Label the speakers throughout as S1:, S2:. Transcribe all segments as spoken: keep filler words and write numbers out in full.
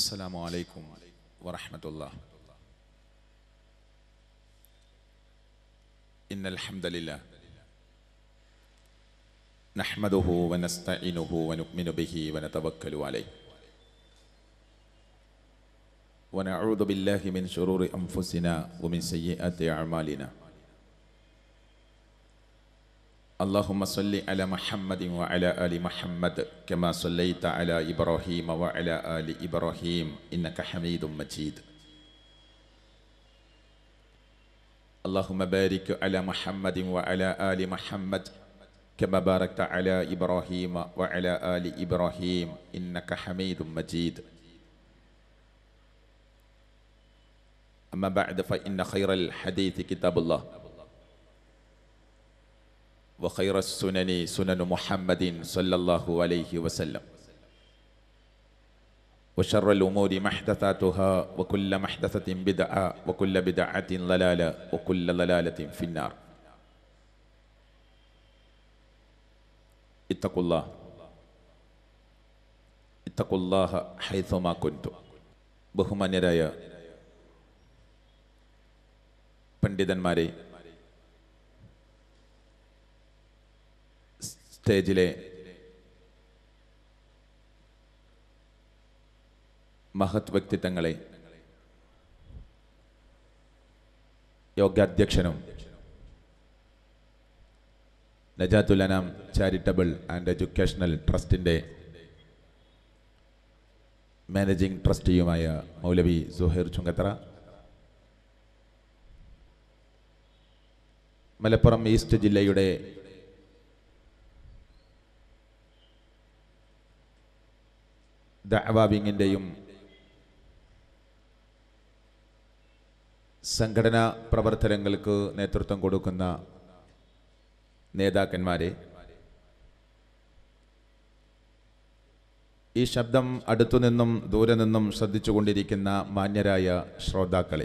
S1: السلام عليكم ورحمة الله. إن الحمد لله نحمده ونستعينه ونؤمن به ونتوكل عليه ونعوذ بالله من شرور أنفسنا ومن سيئات أعمالنا. اللهم صل على محمد وعلى آل محمد كما صليت على إبراهيم وعلى آل إبراهيم إنك حميد مجيد. اللهم بارك على محمد وعلى آل محمد كما باركت على إبراهيم وعلى آل إبراهيم إنك حميد مجيد. أما بعد فإن خير الحديث كتاب الله وخير السنن سنن محمد صلى الله عليه وسلم وشر الأمور محدثاتها وكل محدثة بدعة وكل بدعة ضلالة وكل ضلالة في النار. اتقوا الله اتقوا الله حيثما كنتم. ബഹുമാന്യരായ പണ്ഡിതന്മാരെ, സ്റ്റേജിലെ മഹത് വ്യക്തിത്വങ്ങളെ, യോഗാധ്യക്ഷനും Najathul Anam charitable and educational ട്രസ്റ്റിൻ്റെ മാനേജിംഗ് ട്രസ്റ്റിയുമായ മൗലവി സുഹൈർ ചുങ്കത്തറ, മലപ്പുറം ഈസ്റ്റ് ജില്ലയുടെ ദഅവ വിങ്ങിൻ്റെയും സംഘടനാ പ്രവർത്തനങ്ങൾക്ക് നേതൃത്വം കൊടുക്കുന്ന നേതാക്കന്മാരെ, ഈ ശബ്ദം അടുത്തുനിന്നും ദൂരെ നിന്നും ശ്രദ്ധിച്ചുകൊണ്ടിരിക്കുന്ന മാന്യരായ ശ്രോതാക്കളെ,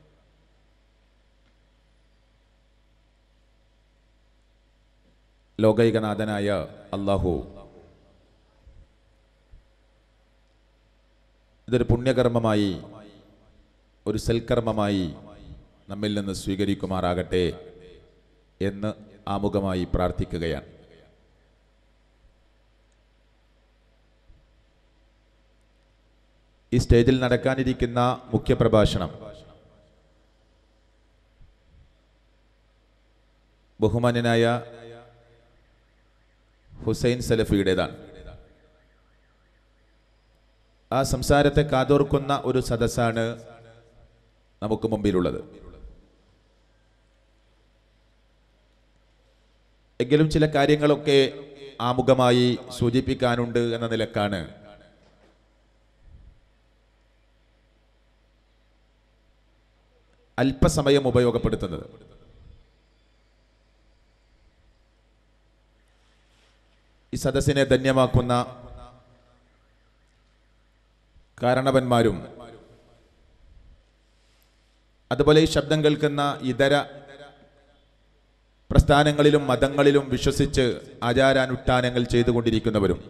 S1: ലോകൈകനാഥനായ അല്ലാഹു ഇതൊരു പുണ്യകർമ്മമായി, ഒരു സൽക്കർമ്മമായി നമ്മിൽ നിന്ന് സ്വീകരിക്കുമാറാകട്ടെ എന്ന് ആമുഖമായി പ്രാർത്ഥിക്കുകയാണ്. ഈ സ്റ്റേജിൽ നടക്കാനിരിക്കുന്ന മുഖ്യപ്രഭാഷണം ബഹുമാന്യനായ ഹുസൈൻ സലഫിയുടേതാണ്. ആ സംസാരത്തെ കാതോർക്കുന്ന ഒരു സദസ്സാണ് നമുക്ക് മുമ്പിലുള്ളത്. എങ്കിലും ചില കാര്യങ്ങളൊക്കെ ആമുഖമായി സൂചിപ്പിക്കാനുണ്ട് എന്ന നിലക്കാണ് അല്പസമയം ഉപയോഗപ്പെടുത്തുന്നത്. ഈ സദസ്സിനെ ധന്യമാക്കുന്ന കാരണവന്മാരും അതുപോലെ ഈ ശബ്ദം കേൾക്കുന്ന ഇതര പ്രസ്ഥാനങ്ങളിലും മതങ്ങളിലും വിശ്വസിച്ച് ആചാരാനുഷ്ഠാനങ്ങൾ ചെയ്തുകൊണ്ടിരിക്കുന്നവരും,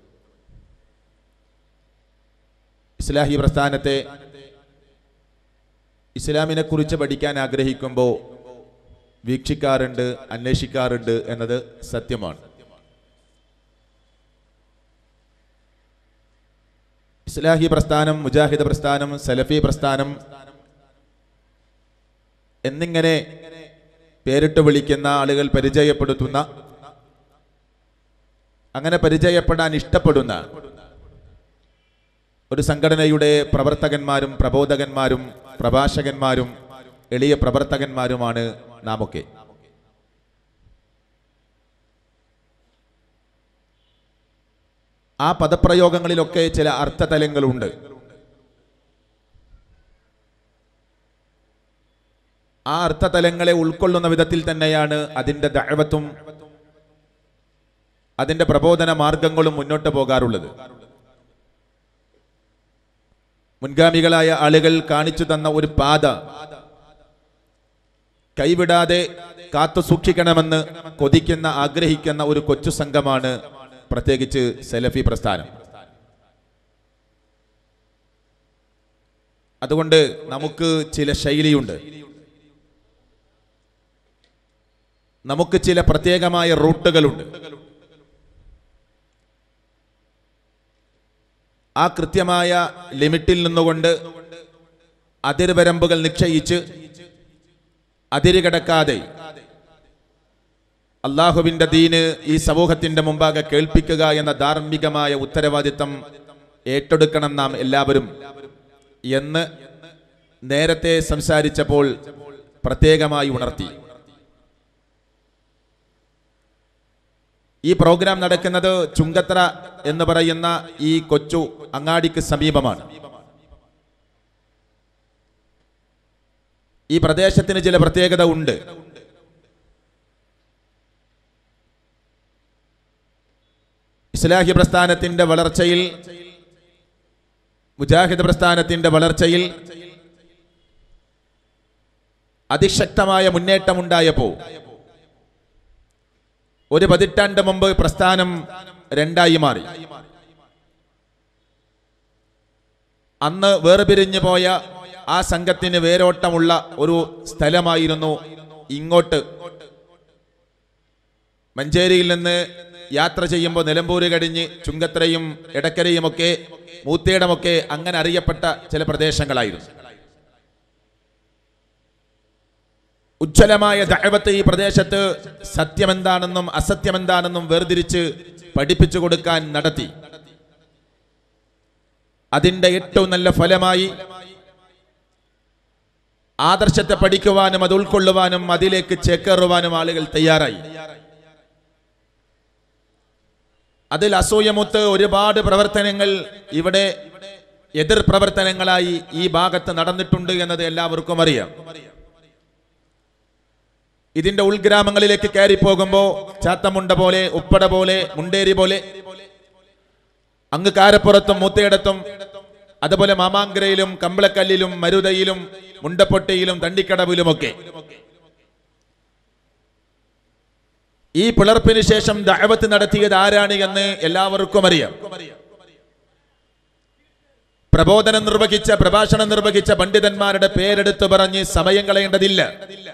S1: ഇസ്ലാഹി പ്രസ്ഥാനത്തെ, ഇസ്ലാമിനെ കുറിച്ച് പഠിക്കാൻ ആഗ്രഹിക്കുമ്പോൾ വീക്ഷിക്കാറുണ്ട്, അന്വേഷിക്കാറുണ്ട് എന്നത് സത്യമാണ്. ഇസ്ലാഹി പ്രസ്ഥാനം, മുജാഹിദ് പ്രസ്ഥാനം, സലഫി പ്രസ്ഥാനം എന്നിങ്ങനെ പേരിട്ട് വിളിക്കുന്ന ആളുകൾ പരിചയപ്പെടുത്തുന്ന, അങ്ങനെ പരിചയപ്പെടാൻ ഇഷ്ടപ്പെടുന്ന ഒരു സംഘടനയുടെ പ്രവർത്തകന്മാരും പ്രബോധകന്മാരും പ്രഭാഷകന്മാരും എളിയ പ്രവർത്തകന്മാരുമാണ് നാമൊക്കെ. ആ പദപ്രയോഗങ്ങളിലൊക്കെ ചില അർത്ഥതലങ്ങളുണ്ട്. ആ അർത്ഥതലങ്ങളെ ഉൾക്കൊള്ളുന്ന വിധത്തിൽ തന്നെയാണ് അതിൻ്റെ ദഅവത്തും അതിൻ്റെ പ്രബോധന മാർഗങ്ങളും മുന്നോട്ട് പോകാറുള്ളത്. മുൻഗാമികളായ ആളുകൾ കാണിച്ചു തന്ന ഒരു പാത കൈവിടാതെ കാത്തു സൂക്ഷിക്കണമെന്ന് കൊതിക്കുന്ന, ആഗ്രഹിക്കുന്ന ഒരു കൊച്ചു സംഘമാണ് പ്രത്യേകിച്ച് സലഫി പ്രസ്ഥാനം. അതുകൊണ്ട് നമുക്ക് ചില ശൈലിയുണ്ട്, നമുക്ക് ചില പ്രത്യേകമായ റൂട്ടുകളുണ്ട്. ആ കൃത്യമായ ലിമിറ്റിൽ നിന്നുകൊണ്ട് അതിർവരമ്പുകൾ നിശ്ചയിച്ച് അതിരുകടക്കാതെ അള്ളാഹുവിൻ്റെ ദീന് ഈ സമൂഹത്തിന്റെ മുമ്പാകെ കേൾപ്പിക്കുക എന്ന ധാർമ്മികമായ ഉത്തരവാദിത്തം ഏറ്റെടുക്കണം നാം എല്ലാവരും എന്ന് നേരത്തെ സംസാരിച്ചപ്പോൾ പ്രത്യേകമായി ഉണർത്തി. ഈ പ്രോഗ്രാം നടക്കുന്നത് ചുങ്കത്ര എന്ന് പറയുന്ന ഈ കൊച്ചു അങ്ങാടിക്ക് സമീപമാണ്. ഈ പ്രദേശത്തിന് ചില പ്രത്യേകത ഉണ്ട്. ഇസ്ലാഹി പ്രസ്ഥാനത്തിന്റെ വളർച്ചയിൽ, മുജാഹിദ് പ്രസ്ഥാനത്തിന്റെ വളർച്ചയിൽ അതിശക്തമായ മുന്നേറ്റമുണ്ടായപ്പോൾ ഒരു പതിറ്റാണ്ട് മുമ്പ് പ്രസ്ഥാനം രണ്ടായി മാറി. അന്ന് വേർപിരിഞ്ഞു പോയ ആ സംഘത്തിന് വേരോട്ടമുള്ള ഒരു സ്ഥലമായിരുന്നു ഇങ്ങോട്ട്. മഞ്ചേരിയിൽ നിന്ന് യാത്ര ചെയ്യുമ്പോൾ നിലമ്പൂര് കഴിഞ്ഞ് ചുങ്കത്രയും എടക്കരയുമൊക്കെ മൂത്തേടമൊക്കെ അങ്ങനെ അറിയപ്പെട്ട ചില പ്രദേശങ്ങളായിരുന്നു. ഉജ്ജ്വലമായ ദഅവത്ത് ഈ പ്രദേശത്ത് സത്യമെന്താണെന്നും അസത്യമെന്താണെന്നും വേർതിരിച്ച് പഠിപ്പിച്ചു കൊടുക്കാൻ നടത്തി. അതിൻ്റെ ഏറ്റവും നല്ല ഫലമായി ആദർശത്തെ പഠിക്കുവാനും അത് ഉൾക്കൊള്ളുവാനും അതിലേക്ക് ചേക്കേറുവാനും ആളുകൾ തയ്യാറായി. അതിൽ അസൂയമൊത്ത് ഒരുപാട് പ്രവർത്തനങ്ങൾ ഇവിടെ എതിർ പ്രവർത്തനങ്ങളായി ഈ ഭാഗത്ത് നടന്നിട്ടുണ്ട് എന്നത് എല്ലാവർക്കും അറിയാം. ഇതിന്റെ ഉൾഗ്രാമങ്ങളിലേക്ക് കയറി പോകുമ്പോ ചാത്തമുണ്ട പോലെ, ഉപ്പട പോലെ, മുണ്ടേരി പോലെ, അങ്ങ് കാരപ്പുറത്തും മൂത്തയിടത്തും അതുപോലെ മാമാങ്കരയിലും കമ്പളക്കല്ലിലും മരുതയിലും മുണ്ടപ്പൊട്ടിയിലും തണ്ടിക്കടവിലുമൊക്കെ ഈ പിളർപ്പിന് ശേഷം ദഅവത്ത് നടത്തിയത് ആരാണ് എന്ന് എല്ലാവർക്കും അറിയാം. പ്രബോധനം നിർവഹിച്ച, പ്രഭാഷണം നിർവഹിച്ച പണ്ഡിതന്മാരുടെ പേരെടുത്തു പറഞ്ഞ് സമയം കളയേണ്ടതില്ല.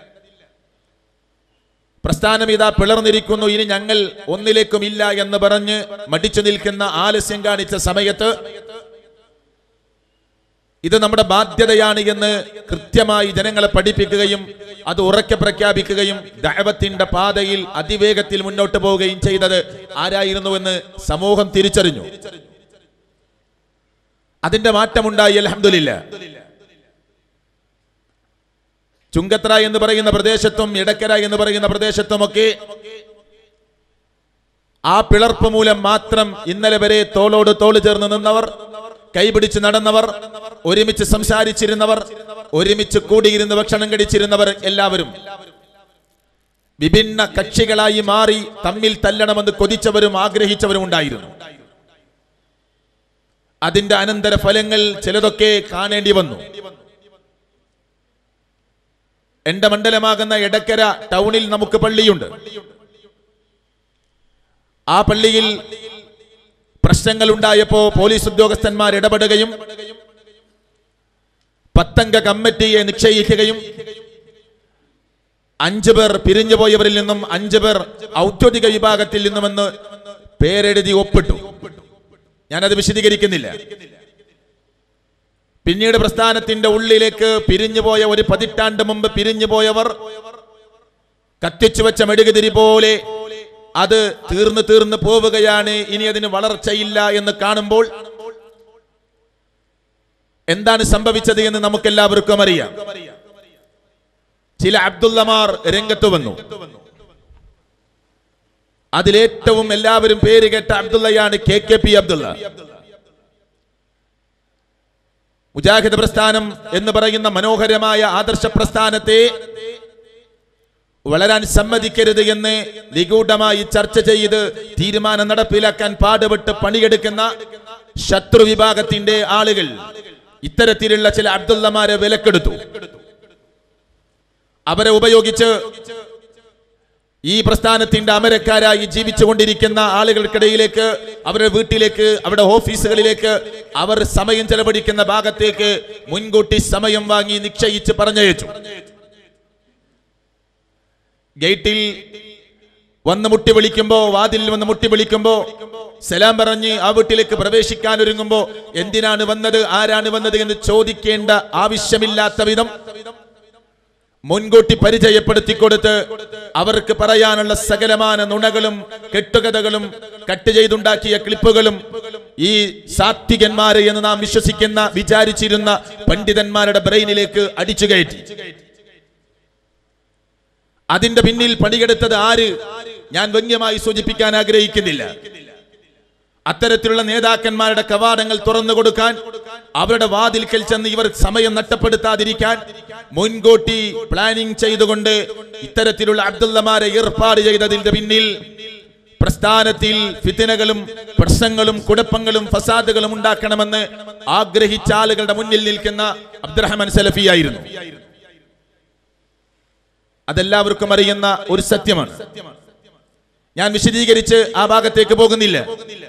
S1: പ്രസ്ഥാനം ഇതാ പിളർന്നിരിക്കുന്നു, ഇനി ഞങ്ങൾ ഒന്നിലേക്കും ഇല്ല എന്ന് പറഞ്ഞ് മടിച്ചു നിൽക്കുന്ന, ആലസ്യം കാണിച്ച സമയത്ത് ഇത് നമ്മുടെ ബാധ്യതയാണ് എന്ന് കൃത്യമായി ജനങ്ങളെ പഠിപ്പിക്കുകയും അത് ഉറക്കെ പ്രഖ്യാപിക്കുകയും ദഅവത്തിന്റെ പാതയിൽ അതിവേഗത്തിൽ മുന്നോട്ട് പോവുകയും ചെയ്തത് ആരായിരുന്നുവെന്ന് സമൂഹം തിരിച്ചറിഞ്ഞു. അതിന്റെ മാറ്റമുണ്ടായി, അൽഹംദുലില്ലാഹ്. ചുങ്കത്ര എന്ന് പറയുന്ന പ്രദേശത്തും എടക്കര എന്ന് പറയുന്ന പ്രദേശത്തുമൊക്കെ ആ പിളർപ്പ് മൂലം മാത്രം ഇന്നലെ വരെ തോളോട് തോള് ചേർന്ന് നിന്നവർ, കൈപിടിച്ച് നടന്നവർ, ഒരുമിച്ച് സംസാരിച്ചിരുന്നവർ, ഒരുമിച്ച് കൂടിയിരുന്ന് ഭക്ഷണം കഴിച്ചിരുന്നവർ എല്ലാവരും വിഭിന്ന കക്ഷികളായി മാറി തമ്മിൽ തല്ലണമെന്ന് കൊതിച്ചവരും ആഗ്രഹിച്ചവരും ഉണ്ടായിരുന്നു. അതിന്റെ അനന്തര ഫലങ്ങൾ ചിലതൊക്കെ കാണേണ്ടി വന്നു. എന്റെ മണ്ഡലമാകുന്ന എടക്കര ടൗണിൽ നമുക്ക് പള്ളിയുണ്ട്. ആ പള്ളിയിൽ പ്രശ്നങ്ങൾ ഉണ്ടായപ്പോ പോലീസ് ഉദ്യോഗസ്ഥന്മാർ ഇടപെടുകയും പത്തംഗ കമ്മിറ്റിയെ നിശ്ചയിക്കുകയും അഞ്ചു പേർ പിരിഞ്ഞുപോയവരിൽ നിന്നും അഞ്ചു പേർ ഔദ്യോഗിക വിഭാഗത്തിൽ നിന്നുമെന്ന് പേരെഴുതി ഒപ്പിട്ടു. ഞാനത് വിശദീകരിക്കുന്നില്ല. പിന്നീട് പ്രസ്ഥാനത്തിന്റെ ഉള്ളിലേക്ക് പിരിഞ്ഞുപോയ, ഒരു പതിറ്റാണ്ട് മുമ്പ് പിരിഞ്ഞുപോയവർ കത്തിച്ചു വെച്ച മെഴുകുതിരി പോലെ അത് തീർന്ന് തീർന്ന് പോവുകയാണ്, ഇനി അതിന് വളർച്ചയില്ല എന്ന് കാണുമ്പോൾ എന്താണ് സംഭവിച്ചത് എന്ന് നമുക്കെല്ലാവർക്കും അറിയാം. ചില അബ്ദുള്ളമാർ രംഗത്ത് വന്നു. അതിലേറ്റവും എല്ലാവരും പേര് കേട്ട അബ്ദുള്ളയാണ് K K P Abdulla. Mujahid പ്രസ്ഥാനം എന്ന് പറയുന്ന മനോഹരമായ ആദർശ പ്രസ്ഥാനത്തെ വളരാൻ സമ്മതിക്കരുത് എന്ന് നിഗൂഢമായി ചർച്ച ചെയ്ത് തീരുമാനം നടപ്പിലാക്കാൻ പാടുപെട്ട് പണിയെടുക്കുന്ന ശത്രു വിഭാഗത്തിന്റെ ആളുകൾ ഇത്തരത്തിലുള്ള ചില അബ്ദുള്ളമാരെ വിലക്കെടുത്തു. അവരെ ഉപയോഗിച്ച് ഈ പ്രസ്ഥാനത്തിന്റെ അമരക്കാരായി ജീവിച്ചുകൊണ്ടിരിക്കുന്ന ആളുകൾക്കിടയിലേക്ക്, അവരുടെ വീട്ടിലേക്ക്, അവരുടെ ഓഫീസുകളിലേക്ക്, അവർ സമയം ചെലവഴിക്കുന്ന ഭാഗത്തേക്ക് മുൻകൂട്ടി സമയം വാങ്ങി നിശ്ചയിച്ച് പറഞ്ഞയച്ചു. ഗേറ്റിൽ വന്ന് മുട്ടി വിളിക്കുമ്പോ, വാതിലിൽ വന്ന് മുട്ടി വിളിക്കുമ്പോ, സലാം പറഞ്ഞ് ആ വീട്ടിലേക്ക് പ്രവേശിക്കാൻ ഒരുങ്ങുമ്പോ എന്തിനാണ് വന്നത്, ആരാണ് വന്നത് എന്ന് ചോദിക്കേണ്ട ആവശ്യമില്ലാത്ത വിധം മുൻകൂട്ടി പരിചയപ്പെടുത്തി കൊടുത്ത് അവർക്ക് പറയാനുള്ള സകലമാന നുണകളും കെട്ടുകഥകളും കട്ട് ചെയ്തുണ്ടാക്കിയ ക്ലിപ്പുകളും ഈ സാത്വികന്മാരെ എന്ന് നാം വിശ്വസിക്കുന്ന വിചാരിച്ചിരുന്ന പണ്ഡിതന്മാരുടെ ബ്രെയിനിലേക്ക് അടിച്ചു കയറ്റി. അതിന്റെ പിന്നിൽ പണിയെടുത്തത് ആര്, ഞാൻ വ്യംഗ്യമായി സൂചിപ്പിക്കാൻ ആഗ്രഹിക്കുന്നില്ല. അത്തരത്തിലുള്ള നേതാക്കന്മാരുടെ കവാടങ്ങൾ തുറന്നു കൊടുക്കാൻ, അവരുടെ വാതിൽക്കൽ ചെന്ന് ഇവർ സമയം നഷ്ടപ്പെടുത്താതിരിക്കാൻ മുൻകൂട്ടി പ്ലാനിംഗ് ചെയ്തുകൊണ്ട് ഇത്തരത്തിലുള്ള അബ്ദുള്ളമാരെ ഏർപ്പാട് ചെയ്തതിന്റെ പിന്നിൽ പ്രസ്ഥാനത്തിൽ ഫിത്നകളും പ്രശ്നങ്ങളും കുഴപ്പങ്ങളും ഫസാദുകളും ഉണ്ടാക്കണമെന്ന് ആഗ്രഹിച്ച ആളുകളുടെ മുന്നിൽ നിൽക്കുന്ന അബ്ദുറഹ്മാൻ സലഫിയായിരുന്നു. അതെല്ലാവർക്കും അറിയുന്ന ഒരു സത്യമാണ്. ഞാൻ വിശദീകരിച്ച് ആ ഭാഗത്തേക്ക് പോകുന്നില്ല.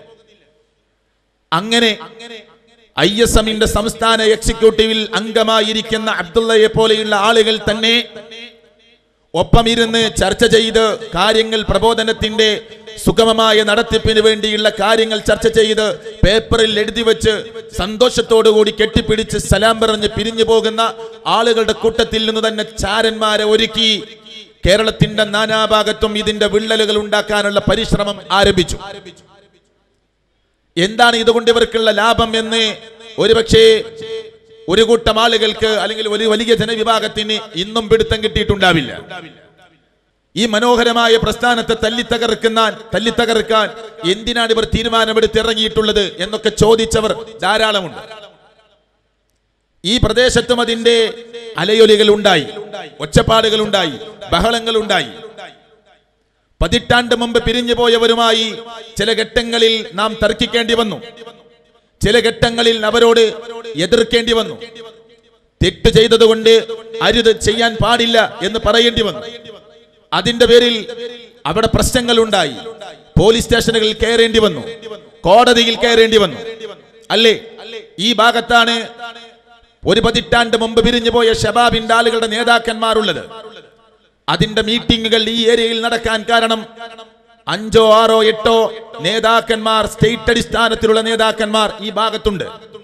S1: അങ്ങനെ ഐ എസ് എമ്മിന്റെ സംസ്ഥാന എക്സിക്യൂട്ടീവിൽ അംഗമായിരിക്കുന്ന അബ്ദുള്ളയെ പോലെയുള്ള ആളുകൾ തന്നെ ഒപ്പമിരുന്ന് ചർച്ച ചെയ്ത് കാര്യങ്ങൾ, പ്രബോധനത്തിന്റെ സുഗമമായ നടത്തിപ്പിന് വേണ്ടിയുള്ള കാര്യങ്ങൾ ചർച്ച ചെയ്ത് പേപ്പറിൽ എഴുതി വെച്ച് സന്തോഷത്തോടുകൂടി കെട്ടിപ്പിടിച്ച് സലാം പറഞ്ഞ് പിരിഞ്ഞു പോകുന്ന ആളുകളുടെ കൂട്ടത്തിൽ നിന്ന് തന്നെ ചാരന്മാരെ ഒരുക്കി കേരളത്തിന്റെ നാനാഭാഗത്തും ഇതിന്റെ വിള്ളലുകൾ ഉണ്ടാക്കാനുള്ള പരിശ്രമം ആരംഭിച്ചു. എന്താണ് ഇതുകൊണ്ട് ഇവർക്കുള്ള ലാഭം എന്ന് ഒരുപക്ഷെ ഒരു കൂട്ടം ആളുകൾക്ക് അല്ലെങ്കിൽ ഒരു വലിയ ജനവിഭാഗത്തിന് ഇന്നും പിടുത്തം കിട്ടിയിട്ടുണ്ടാവില്ല. ഈ മനോഹരമായ പ്രസ്ഥാനത്തെ തല്ലിത്തകർക്കുന്ന തല്ലിത്തകർക്കാൻ എന്തിനാണ് ഇവർ തീരുമാനമെടുത്ത് ഇറങ്ങിയിട്ടുള്ളത് എന്നൊക്കെ ചോദിച്ചവർ ധാരാളമുണ്ട്. ഈ പ്രദേശത്തും അതിന്റെ അലയൊലികൾ ഉണ്ടായി, ഒച്ചപ്പാടുകൾ ഉണ്ടായി, ബഹളങ്ങൾ ഉണ്ടായി. പതിറ്റാണ്ട് മുമ്പ് പിരിഞ്ഞു പോയവരുമായി ചില ഘട്ടങ്ങളിൽ നാം തർക്കിക്കേണ്ടി വന്നു, ചില ഘട്ടങ്ങളിൽ അവരോട് എതിർക്കേണ്ടി വന്നു. തെറ്റ് ചെയ്തതുകൊണ്ട് അരുത്, ചെയ്യാൻ പാടില്ല എന്ന് പറയേണ്ടി വന്നു. അതിന്റെ പേരിൽ അവിടെ പ്രശ്നങ്ങൾ ഉണ്ടായി. പോലീസ് സ്റ്റേഷനുകളിൽ കയറേണ്ടി വന്നു, കോടതിയിൽ കയറേണ്ടി വന്നു. അല്ലേ, ഈ ഭാഗത്താണ് ഒരു പതിറ്റാണ്ട് മുമ്പ് പിരിഞ്ഞു പോയ ഷബാബിന്റെ ആളുകളുടെ നേതാക്കന്മാരുള്ളത്. അതിന്റെ മീറ്റിംഗുകൾ ഈ ഏരിയയിൽ നടക്കാൻ കാരണം അഞ്ചോ ആറോ എട്ടോ നേതാക്കന്മാർ, സ്റ്റേറ്റ് അടിസ്ഥാനത്തിലുള്ള നേതാക്കന്മാർ ഈ ഭാഗത്തുണ്ട്.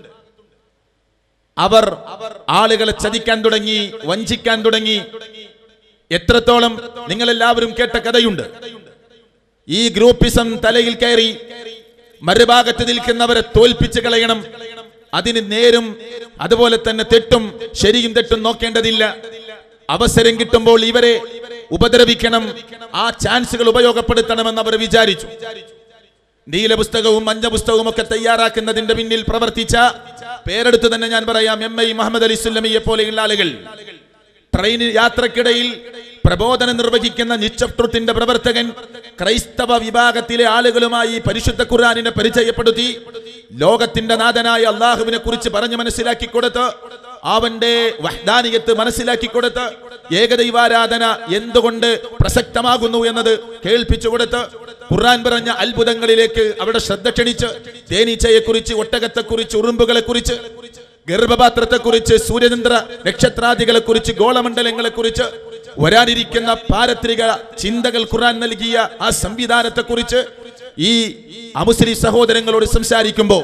S1: അവർ ആളുകളെ ചതിക്കാൻ തുടങ്ങി, വഞ്ചിക്കാൻ തുടങ്ങി. എത്രത്തോളം നിങ്ങളെല്ലാവരും കേട്ട കഥയുണ്ട്. ഈ ഗ്രൂപ്പിസം തലയിൽ കയറി മറുഭാഗത്ത് നിൽക്കുന്നവരെ തോൽപ്പിച്ച് കളയണം. അതിന് നേരും അതുപോലെ തന്നെ തെറ്റും ശരിയും തെറ്റും നോക്കേണ്ടതില്ല. അവസരം കിട്ടുമ്പോൾ ഇവരെ ഉപദ്രവിക്കണം, ആ ചാൻസുകൾ ഉപയോഗപ്പെടുത്തണമെന്ന് അവർ വിചാരിച്ചു. നീല പുസ്തകവും മഞ്ഞ പുസ്തകവും ഒക്കെ തയ്യാറാക്കുന്നതിന്റെ പിന്നിൽ പ്രവർത്തിച്ച പേരെടുത്ത് തന്നെ ഞാൻ പറയാം, എം ഐ മുഹമ്മദ് അലി സുല്ലമിയെ പോലെയുള്ള ആളുകൾ. ട്രെയിൻ യാത്രക്കിടയിൽ പ്രബോധനം നിർവഹിക്കുന്ന നിച്ച് ഓഫ് ട്രൂത്തിന്റെ പ്രവർത്തകൻ ക്രൈസ്തവ വിഭാഗത്തിലെ ആളുകളുമായി പരിശുദ്ധ ഖുർആനിനെ പരിചയപ്പെടുത്തി ലോകത്തിന്റെ നാഥനായ അള്ളാഹുവിനെ കുറിച്ച് പറഞ്ഞു മനസ്സിലാക്കി കൊടുത്ത്, അവന്റെ വഹ്ദാനിയത്ത് മനസ്സിലാക്കി കൊടുത്ത്, ഏകദൈവാരാധന എന്തുകൊണ്ട് പ്രസക്തമാകുന്നു എന്നത് കേൾപ്പിച്ചു കൊടുത്ത്, ഖുർആൻ പറഞ്ഞ അത്ഭുതങ്ങളിലേക്ക് അവിടെ ശ്രദ്ധ ക്ഷണിച്ച്, തേനീച്ചയെക്കുറിച്ച്, ഒട്ടകത്തെക്കുറിച്ച്, ഉറുമ്പുകളെ കുറിച്ച്, ഗർഭപാത്രത്തെ കുറിച്ച്, സൂര്യചന്ദ്ര നക്ഷത്രാദികളെ കുറിച്ച്, ഗോളമണ്ഡലങ്ങളെ കുറിച്ച്, വരാനിരിക്കുന്ന പാരത്രിക ചിന്തകൾ ഖുർആൻ നൽകിയ ആ സംവിധാനത്തെ കുറിച്ച് ഈ അമുസ്ലിം സഹോദരങ്ങളോട് സംസാരിക്കുമ്പോ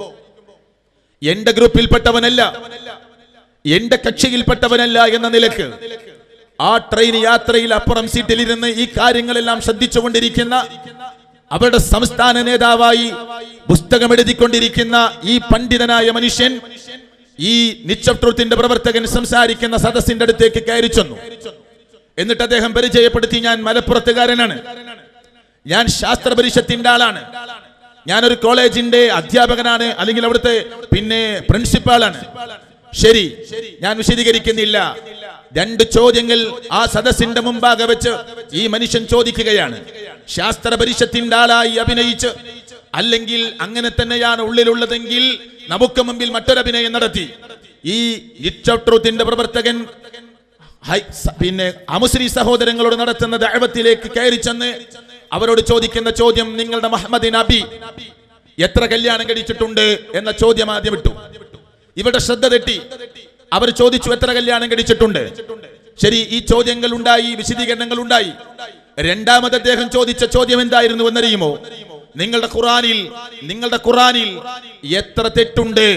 S1: എന്റെ ഗ്രൂപ്പിൽപ്പെട്ടവനല്ല, എന്റെ കക്ഷിയിൽപ്പെട്ടവനല്ല എന്ന നിലക്ക് ആ ട്രെയിൻ യാത്രയിൽ അപ്പുറം സീറ്റിലിരുന്ന് ഈ കാര്യങ്ങളെല്ലാം ശ്രദ്ധിച്ചുകൊണ്ടിരിക്കുന്ന അവരുടെ സംസ്ഥാന നേതാവായി പുസ്തകം എഴുതിക്കൊണ്ടിരിക്കുന്ന ഈ പണ്ഡിതനായ മനുഷ്യൻ ഈ നിച്ച് ഓഫ് ട്രൂത്തിന്റെ പ്രവർത്തകൻ സംസാരിക്കുന്ന സദസ്സിന്റെ അടുത്തേക്ക് കയറി ചെന്നു. എന്നിട്ട് അദ്ദേഹം പരിചയപ്പെടുത്തി, ഞാൻ മലപ്പുറത്തുകാരനാണ്, ഞാൻ ശാസ്ത്ര പരിഷത്തിന്റെ ആളാണ്, ഞാനൊരു കോളേജിന്റെ അധ്യാപകനാണ്, അല്ലെങ്കിൽ അവിടുത്തെ പിന്നെ പ്രിൻസിപ്പാളാണ്. ശരി, ഞാൻ വിശദീകരിക്കുന്നില്ല. രണ്ട് ചോദ്യങ്ങൾ ആ സദസ്സിന്റെ മുമ്പാകെ വെച്ച് ഈ മനുഷ്യൻ ചോദിക്കുകയാണ്. ശാസ്ത്ര പരിഷത്തിന്റെ ആളായി അഭിനയിച്ച്, അല്ലെങ്കിൽ അങ്ങനെ തന്നെയാണ് ഉള്ളിലുള്ളതെങ്കിൽ നമുക്ക് മുമ്പിൽ മറ്റൊരഭിനയം നടത്തി ഈ നിച്ച് ഓഫ് ട്രൂത്തിന്റെ പ്രവർത്തകൻ പിന്നെ അമുസ്ലിം സഹോദരങ്ങളോട് നടത്തുന്ന ദഅവത്തിലേക്ക് കയറി ചെന്ന് അവരോട് ചോദിക്കുന്ന ചോദ്യം, നിങ്ങളുടെ മുഹമ്മദ് നബി എത്ര കല്യാണം കഴിച്ചിട്ടുണ്ട് എന്ന ചോദ്യം ആദ്യം ഇട്ടു. ഇവിടെ ശ്രദ്ധ തെറ്റി. അവർ ചോദിച്ചു എത്ര കല്യാണം കഴിച്ചിട്ടുണ്ട്. ശരി, ഈ ചോദ്യങ്ങൾ ഉണ്ടായി, വിശദീകരണങ്ങൾ ഉണ്ടായി. രണ്ടാമത് അദ്ദേഹം ചോദിച്ച ചോദ്യം എന്തായിരുന്നു എന്നറിയുമോ? നിങ്ങളുടെ ഖുറാനിൽ നിങ്ങളുടെ ഖുറാനിൽ എത്ര തെറ്റുണ്ട്?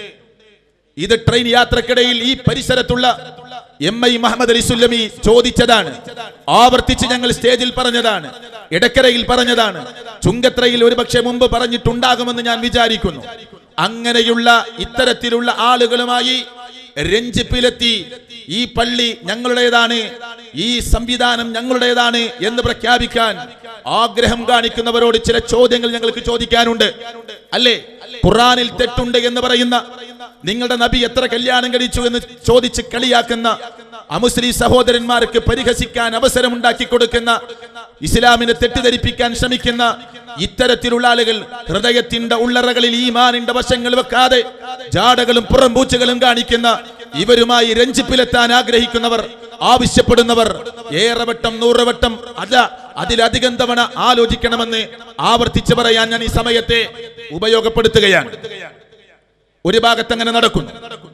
S1: ഇത് ട്രെയിൻ യാത്രക്കിടയിൽ ഈ പരിസരത്തുള്ള എം ഐ മുഹമ്മദ് അലി സുല്ലമി ചോദിച്ചതാണ്. ആവർത്തിച്ച് ഞങ്ങൾ സ്റ്റേജിൽ പറഞ്ഞതാണ്, ഇടക്കരയിൽ പറഞ്ഞതാണ്, ചുങ്കത്രയിൽ ഒരുപക്ഷെ മുമ്പ് പറഞ്ഞിട്ടുണ്ടാകുമെന്ന് ഞാൻ വിചാരിക്കുന്നു. അങ്ങനെയുള്ള ഇത്തരത്തിലുള്ള ആളുകളുമായി രഞ്ജിപ്പിലെത്തി ഈ പള്ളി ഞങ്ങളുടേതാണ്, ഈ സംവിധാനം ഞങ്ങളുടേതാണ് എന്ന് പ്രഖ്യാപിക്കാൻ ആഗ്രഹം കാണിക്കുന്നവരോട് ചില ചോദ്യങ്ങൾ ഞങ്ങൾക്ക് ചോദിക്കാനുണ്ട്. അല്ലേ, ഖുർആനിൽ തെറ്റുണ്ട് എന്ന് പറയുന്ന, നിങ്ങളുടെ നബി എത്ര കല്യാണം കഴിച്ചു എന്ന് ചോദിച്ച് കളിയാക്കുന്ന, അമുസ്ലിം സഹോദരന്മാർക്ക് പരിഹസിക്കാൻ അവസരമുണ്ടാക്കി കൊടുക്കുന്ന, ഇസ്ലാമിനെ തെറ്റിദ്ധരിപ്പിക്കാൻ ശ്രമിക്കുന്ന ഇത്തരത്തിലുള്ള ആളുകൾ ഹൃദയത്തിന്റെ ഉള്ളറകളിൽ ഈമാനിന്റെ വശങ്ങൾ വെക്കാതെ ജാടകളും പുറംപൂച്ചകളും കാണിക്കുന്ന ഇവരുമായി രഞ്ജിപ്പിലെത്താൻ ആഗ്രഹിക്കുന്നവർ, ആവശ്യപ്പെടുന്നവർ ഏറെ വട്ടം നൂറ് വട്ടം അല്ല അതിലധികം തവണ ആലോചിക്കണമെന്ന് ആവർത്തിച്ച് പറയാൻ ഞാൻ ഈ സമയത്തെ ഉപയോഗപ്പെടുത്തുകയാണ്. ഒരു ഭാഗത്ത് അങ്ങനെ നടക്കുന്നു.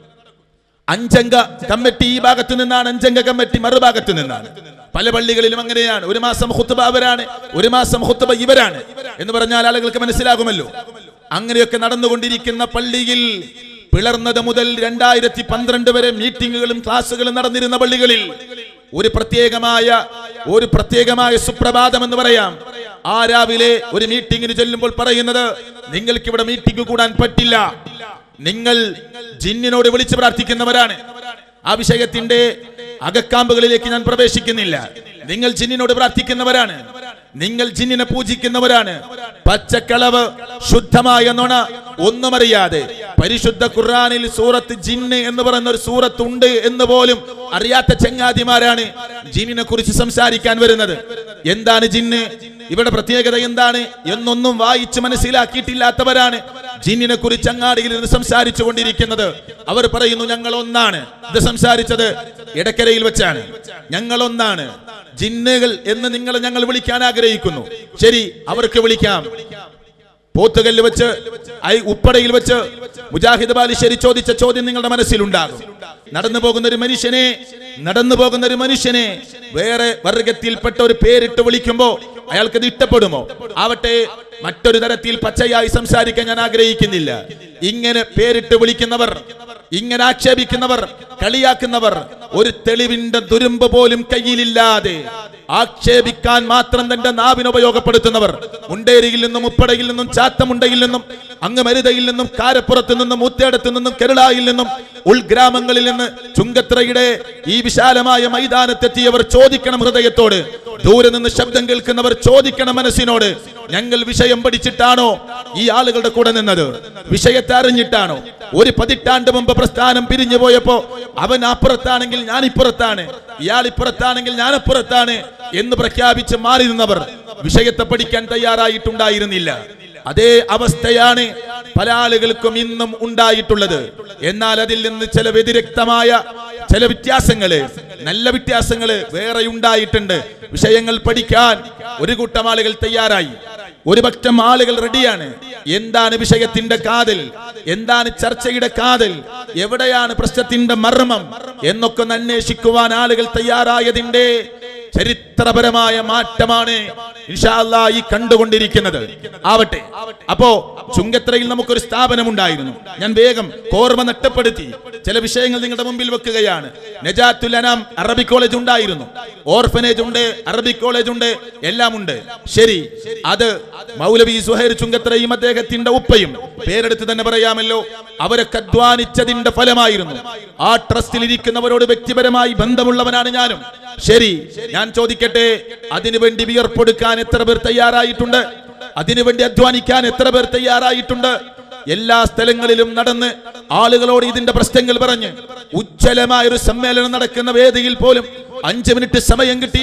S1: അഞ്ചംഗ കമ്മിറ്റി ഈ ഭാഗത്ത് നിന്നാണ്, അഞ്ചംഗ കമ്മിറ്റി മറുഭാഗത്ത് നിന്നാണ്. പല പള്ളികളിലും അങ്ങനെയാണ്. ഒരു മാസം ഖുത്ബ അവരാണ്, ഒരു മാസം ഖുത്ബ ഇവരാണ് എന്ന് പറഞ്ഞാൽ ആളുകൾക്ക് മനസ്സിലാകുമല്ലോ. അങ്ങനെയൊക്കെ നടന്നുകൊണ്ടിരിക്കുന്ന പള്ളിയിൽ, പിളർന്നത് മുതൽ രണ്ടായിരത്തി പന്ത്രണ്ട് വരെ മീറ്റിങ്ങുകളും ക്ലാസുകളും നടന്നിരുന്ന പള്ളികളിൽ ഒരു പ്രത്യേകമായ ഒരു പ്രത്യേകമായ സുപ്രഭാതം എന്ന് പറയാം. ആ രാവിലെ ഒരു മീറ്റിങ്ങിന് ചെല്ലുമ്പോൾ പറയുന്നത്, നിങ്ങൾക്ക് ഇവിടെ മീറ്റിംഗ് കൂടാൻ പറ്റില്ല, നിങ്ങൾ ജിന്നിനോട് വിളിച്ച് പ്രാർത്ഥിക്കുന്നവരാണ്. ആ വിഷയത്തിന്റെ അകക്കാമ്പുകളിലേക്ക് ഞാൻ പ്രവേശിക്കുന്നില്ല. നിങ്ങൾ ജിന്നിനോട് പ്രാർത്ഥിക്കുന്നവരാണ്, നിങ്ങൾ ജിന്നിനെ പൂജിക്കുന്നവരാണ്. പച്ചക്കളവ്, ശുദ്ധമായ നുണ, ഒന്നും അറിയാതെ പരിശുദ്ധ ഖുർആനിൽ സൂറത്ത് ജിന്ന് എന്ന് പറയുന്ന ഒരു സൂറത്ത് ഉണ്ട് എന്ന് പോലും അറിയാത്ത ചങ്ങാതിമാരാണ് ജിന്നിനെ കുറിച്ച് സംസാരിക്കാൻ വരുന്നത്. എന്താണ് ജിന്ന്, ഇവിടെ പ്രത്യേകത എന്താണ് എന്നൊന്നും വായിച്ച് മനസ്സിലാക്കിയിട്ടില്ലാത്തവരാണ് ജിന്നിനെ കുറിച്ച് അങ്ങാടിയിൽ നിന്ന് സംസാരിച്ചു കൊണ്ടിരിക്കുന്നത്. അവർ പറയുന്നു ഞങ്ങൾ ഒന്നാണ്. ഇത് സംസാരിച്ചത് ഇടക്കരയിൽ വെച്ചാണ്. ഞങ്ങൾ ഒന്നാണ്, ജിന്നുകൾ എന്ന് നിങ്ങൾ ഞങ്ങൾ വിളിക്കാൻ ആഗ്രഹിക്കുന്നു. ശരി, അവർക്ക് വിളിക്കാം. പോത്തുകല്ല് വെച്ച്, ഉപ്പടയിൽ വെച്ച് മുജാഹിദ് ബാലുശ്ശേരി ചോദിച്ച ചോദ്യം നിങ്ങളുടെ മനസ്സിലുണ്ടാകും. നടന്നു പോകുന്ന ഒരു മനുഷ്യനെ നടന്നു പോകുന്ന ഒരു മനുഷ്യനെ വേറെ വർഗത്തിൽപ്പെട്ട ഒരു പേരിട്ട് വിളിക്കുമ്പോ അയാൾക്കത് ഇഷ്ടപ്പെടുമോ? ആവട്ടെ, മറ്റൊരു തരത്തിൽ പച്ചയായി സംസാരിക്കാൻ ഞാൻ ആഗ്രഹിക്കുന്നില്ല. ഇങ്ങനെ പേരിട്ട് വിളിക്കുന്നവർ, ഇങ്ങനെ ആക്ഷേപിക്കുന്നവർ, കളിയാക്കുന്നവർ ഒരു തെളിവിന്റെ തുരുമ്പ് പോലും കയ്യിലില്ലാതെ ആക്ഷേപിക്കാൻ മാത്രം തന്റെ നാവിന് ഉപയോഗപ്പെടുത്തുന്നവർ, മുണ്ടേരിയിൽ നിന്നും ഉപ്പടയിൽ നിന്നും ചാത്തമുണ്ടയിൽ നിന്നും അങ്ങ് മരുതയിൽ നിന്നും കാരപ്പുറത്ത് നിന്നും മുത്തേടത്ത് നിന്നും കേരളയിൽ നിന്നും ഉൾഗ്രാമങ്ങളിൽ നിന്ന് ചുങ്കത്രയുടെ ഈ വിശാലമായ മൈതാനത്തെത്തിയവർ ചോദിക്കണം ഹൃദയത്തോട്. ദൂരെ നിന്ന് ശബ്ദം കേൾക്കുന്നവർ ചോദിക്കണം മനസ്സിനോട്, ഞങ്ങൾ വിഷയം പഠിച്ചിട്ടാണോ ഈ ആളുകളുടെ കൂടെ നിന്നത്? വിഷയത്തെ അറിഞ്ഞിട്ടാണോ? ഒരു പതിറ്റാണ്ട് മുമ്പ് പ്രസ്ഥാനം പിരിഞ്ഞു പോയപ്പോ അവൻ അപ്പുറത്താണെങ്കിൽ ഞാൻ ഇപ്പുറത്താണ്, ഇയാൾ ഇപ്പുറത്താണെങ്കിൽ ഞാൻ അപ്പുറത്താണ് എന്ന് പ്രഖ്യാപിച്ച് മാറി നിന്നവർ വിഷയത്തെ പഠിക്കാൻ തയ്യാറായിട്ടുണ്ടായിരുന്നില്ല. അതേ അവസ്ഥയാണ് പല ആളുകൾക്കും ഇന്നും ഉണ്ടായിട്ടുള്ളത്. എന്നാൽ അതിൽ നിന്ന് ചില വ്യതിരിക്തമായ ചില വ്യത്യാസങ്ങള്, നല്ല വ്യത്യാസങ്ങള് വേറെ ഉണ്ടായിട്ടുണ്ട്. വിഷയങ്ങൾ പഠിക്കാൻ ഒരു കൂട്ടം ആളുകൾ തയ്യാറായി, ഒരു പക്ഷം ആളുകൾ റെഡിയാണ്. എന്താണ് വിഷയത്തിന്റെ കാതൽ, എന്താണ് ചർച്ചയുടെ കാതൽ, എവിടെയാണ് പ്രശ്നത്തിന്റെ മർമ്മം എന്നൊക്കെ അന്വേഷിക്കുവാൻ ആളുകൾ തയ്യാറായതിന്റെ ചരിത്രപരമായ മാറ്റമാണ് ഇൻഷാ അല്ലാഹ് ഈ കണ്ടുകൊണ്ടിരിക്കുന്നത്. ആവട്ടെ, അപ്പോ ചുങ്കത്രയിൽ നമുക്കൊരു സ്ഥാപനം ഉണ്ടായിരുന്നു. ഞാൻ വേഗം കോർമ നഷ്ടപ്പെടുത്തി ചില വിഷയങ്ങൾ നിങ്ങളുടെ മുമ്പിൽ വെക്കുകയാണ്. നജാത്തുൽ അനാം അറബിക് കോളേജ് ഉണ്ടായിരുന്നു, ഓർഫനേജ് ഉണ്ട്, അറബിക് കോളേജ് ഉണ്ട്, എല്ലാം ഉണ്ട്. ശരി, അത് മൗലവി സുഹൈർ ചുങ്കത്രയും അദ്ദേഹത്തിന്റെ ഉപ്പയും, പേരെടുത്ത് തന്നെ പറയാമല്ലോ, അവരൊക്കെ അധ്വാനിച്ചതിന്റെ ഫലമായിരുന്നു. ആ ട്രസ്റ്റിൽ ഇരിക്കുന്നവരോട് വ്യക്തിപരമായി ബന്ധമുള്ളവനാണ് ഞാനും. ശരി, ഞാൻ ചോദിക്കട്ടെ, അതിനുവേണ്ടി വിയർപ്പൊടുക്കാൻ എത്ര പേർ തയ്യാറായിട്ടുണ്ട്? അതിനുവേണ്ടി അധ്വാനിക്കാൻ എത്ര പേർ തയ്യാറായിട്ടുണ്ട്? എല്ലാ സ്ഥലങ്ങളിലും നടന്ന് ആളുകളോട് ഇതിന്റെ പ്രശ്നങ്ങൾ പറഞ്ഞ് ഉജ്ജ്വലമായ ഒരു സമ്മേളനം നടക്കുന്ന വേദിയിൽ പോലും അഞ്ചു മിനിറ്റ് സമയം കിട്ടിയാൽ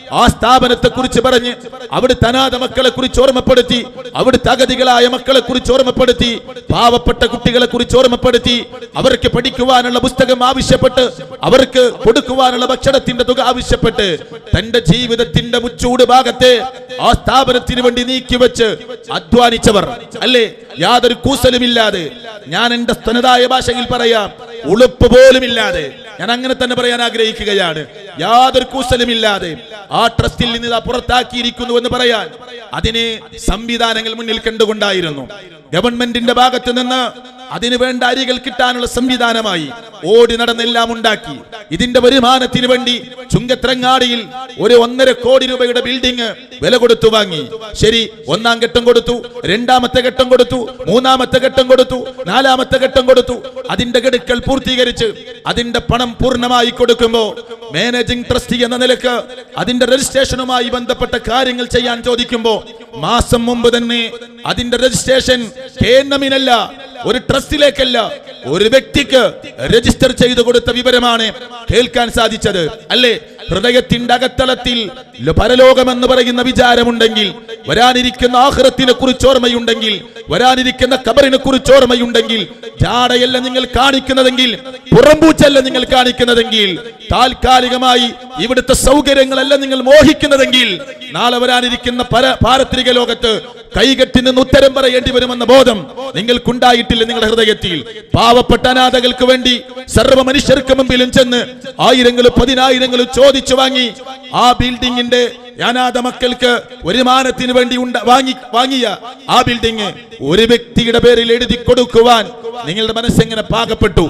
S1: ആ സ്ഥാപനത്തെ കുറിച്ച് പറഞ്ഞ് അവിടുത്തെ അനാഥ മക്കളെ കുറിച്ച് ഓർമ്മപ്പെടുത്തി, അവിടുത്തെ അഗതികളായ മക്കളെ കുറിച്ച് ഓർമ്മപ്പെടുത്തി, പാവപ്പെട്ട കുട്ടികളെ കുറിച്ച് ഓർമ്മപ്പെടുത്തി, അവർക്ക് പഠിക്കുവാനുള്ള പുസ്തകം ആവശ്യപ്പെട്ട്, അവർക്ക് കൊടുക്കുവാനുള്ള ഭക്ഷണത്തിന്റെ തുക ആവശ്യപ്പെട്ട് തന്റെ ജീവിതത്തിന്റെ മുച്ചൂട് ഭാഗത്തെ ആ സ്ഥാപനത്തിന് വേണ്ടി നീക്കിവെച്ച് അധ്വാനിച്ചവർ അല്ലേ? യാതൊരു കൂസലുമില്ലാതെ, ഞാൻ എന്റെ തനതായ ഭാഷയിൽ പറയാം, ഉളുപ്പ് പോലുമില്ലാതെ, ഞാൻ അങ്ങനെ തന്നെ പറയാൻ ആഗ്രഹിക്കുകയാണ്. യാതൊരു കൂസലുമില്ലാതെ ആ ട്രസ്റ്റിൽ നിന്ന് പുറത്താക്കിയിരിക്കുന്നു എന്ന് പറയാൻ അതിന് സംവിധാനങ്ങൾ മുന്നിൽ കണ്ടുകൊണ്ടായിരുന്നു. ഗവൺമെന്റിന്റെ ഭാഗത്ത് നിന്ന് അതിനു വേണ്ട അരികൾ കിട്ടാനുള്ള സംവിധാനമായി ഓടി നടന്നെല്ലാം ഉണ്ടാക്കി. ഇതിന്റെ വരുമാനത്തിന് വേണ്ടി ചുങ്കത്രങ്ങാടിയിൽ ഒരു ഒന്നര കോടി രൂപയുടെ ബിൽഡിംഗ് വില കൊടുത്തു വാങ്ങി. ശരി, ഒന്നാം ഘട്ടം കൊടുത്തു, രണ്ടാമത്തെ ഘട്ടം കൊടുത്തു, മൂന്നാമത്തെ ഘട്ടം കൊടുത്തു, നാലാമത്തെ ഘട്ടം കൊടുത്തു. അതിന്റെ ഗഡുക്കൾ പൂർത്തീകരിച്ച് അതിന്റെ പണം പൂർണ്ണമായി കൊടുക്കുമ്പോ മാനേജിംഗ് ട്രസ്റ്റി എന്ന നിലക്ക് അതിന്റെ രജിസ്ട്രേഷനുമായി ബന്ധപ്പെട്ട കാര്യങ്ങൾ ചെയ്യാൻ ചോദിക്കുമ്പോ മാസം മുമ്പ് തന്നെ അതിന്റെ രജിസ്ട്രേഷൻ കേന്ദ്രമിനല്ല, ഒരു ട്രസ്റ്റിലേക്കല്ല, ഒരു വ്യക്തിക്ക് രജിസ്റ്റർ ചെയ്തു കൊടുത്ത വിവരമാണ് കേൾക്കാൻ സാധിച്ചത് അല്ലേ? ഹൃദയത്തിന്റെ അകത്തളത്തിൽ പരലോകമെന്ന് പറയുന്ന വിചാരമുണ്ടെങ്കിൽ, വരാനിരിക്കുന്ന ആഖിറത്തിനെ കുറിച്ച് ഓർമ്മയുണ്ടെങ്കിൽ, വരാനിരിക്കുന്ന ഖബറിനെ കുറിച്ച് ഓർമ്മയുണ്ടെങ്കിൽ, ജാടയല്ല നിങ്ങൾ കാണിക്കുന്നതെങ്കിൽ, പുറംപൂച്ചല്ല നിങ്ങൾ കാണിക്കുന്നതെങ്കിൽ, താൽക്കാലികമായി ഇവിടുത്തെ സൗകര്യങ്ങളല്ല നിങ്ങൾ മോഹിക്കുന്നതെങ്കിൽ, നാളെ വരാനിരിക്കുന്ന പാരത്രിക ലോകത്ത് കൈകെട്ടി നിന്ന് ഉത്തരം പറയേണ്ടി വരുമെന്ന ബോധം നിങ്ങൾക്കുണ്ടായിട്ടില്ല. നിങ്ങളുടെ ഹൃദയത്തിൽ പാവപ്പെട്ട അനാഥകൾക്ക് വേണ്ടി സർവ്വ മനുഷ്യർക്ക് മുമ്പിലും ചെന്ന് ആയിരങ്ങളും പതിനായിരങ്ങളും ചോദിച്ചു വാങ്ങി ആ ബിൽഡിങ്ങിന്റെ അനാഥ മക്കൾക്ക് വരുമാനത്തിന് വേണ്ടി വാങ്ങി വാങ്ങിയ ആ ബിൽഡിംഗ് ഒരു വ്യക്തിയുടെ പേരിൽ എഴുതി കൊടുക്കുവാൻ നിങ്ങളുടെ മനസ്സെങ്ങനെ പാകപ്പെട്ടു?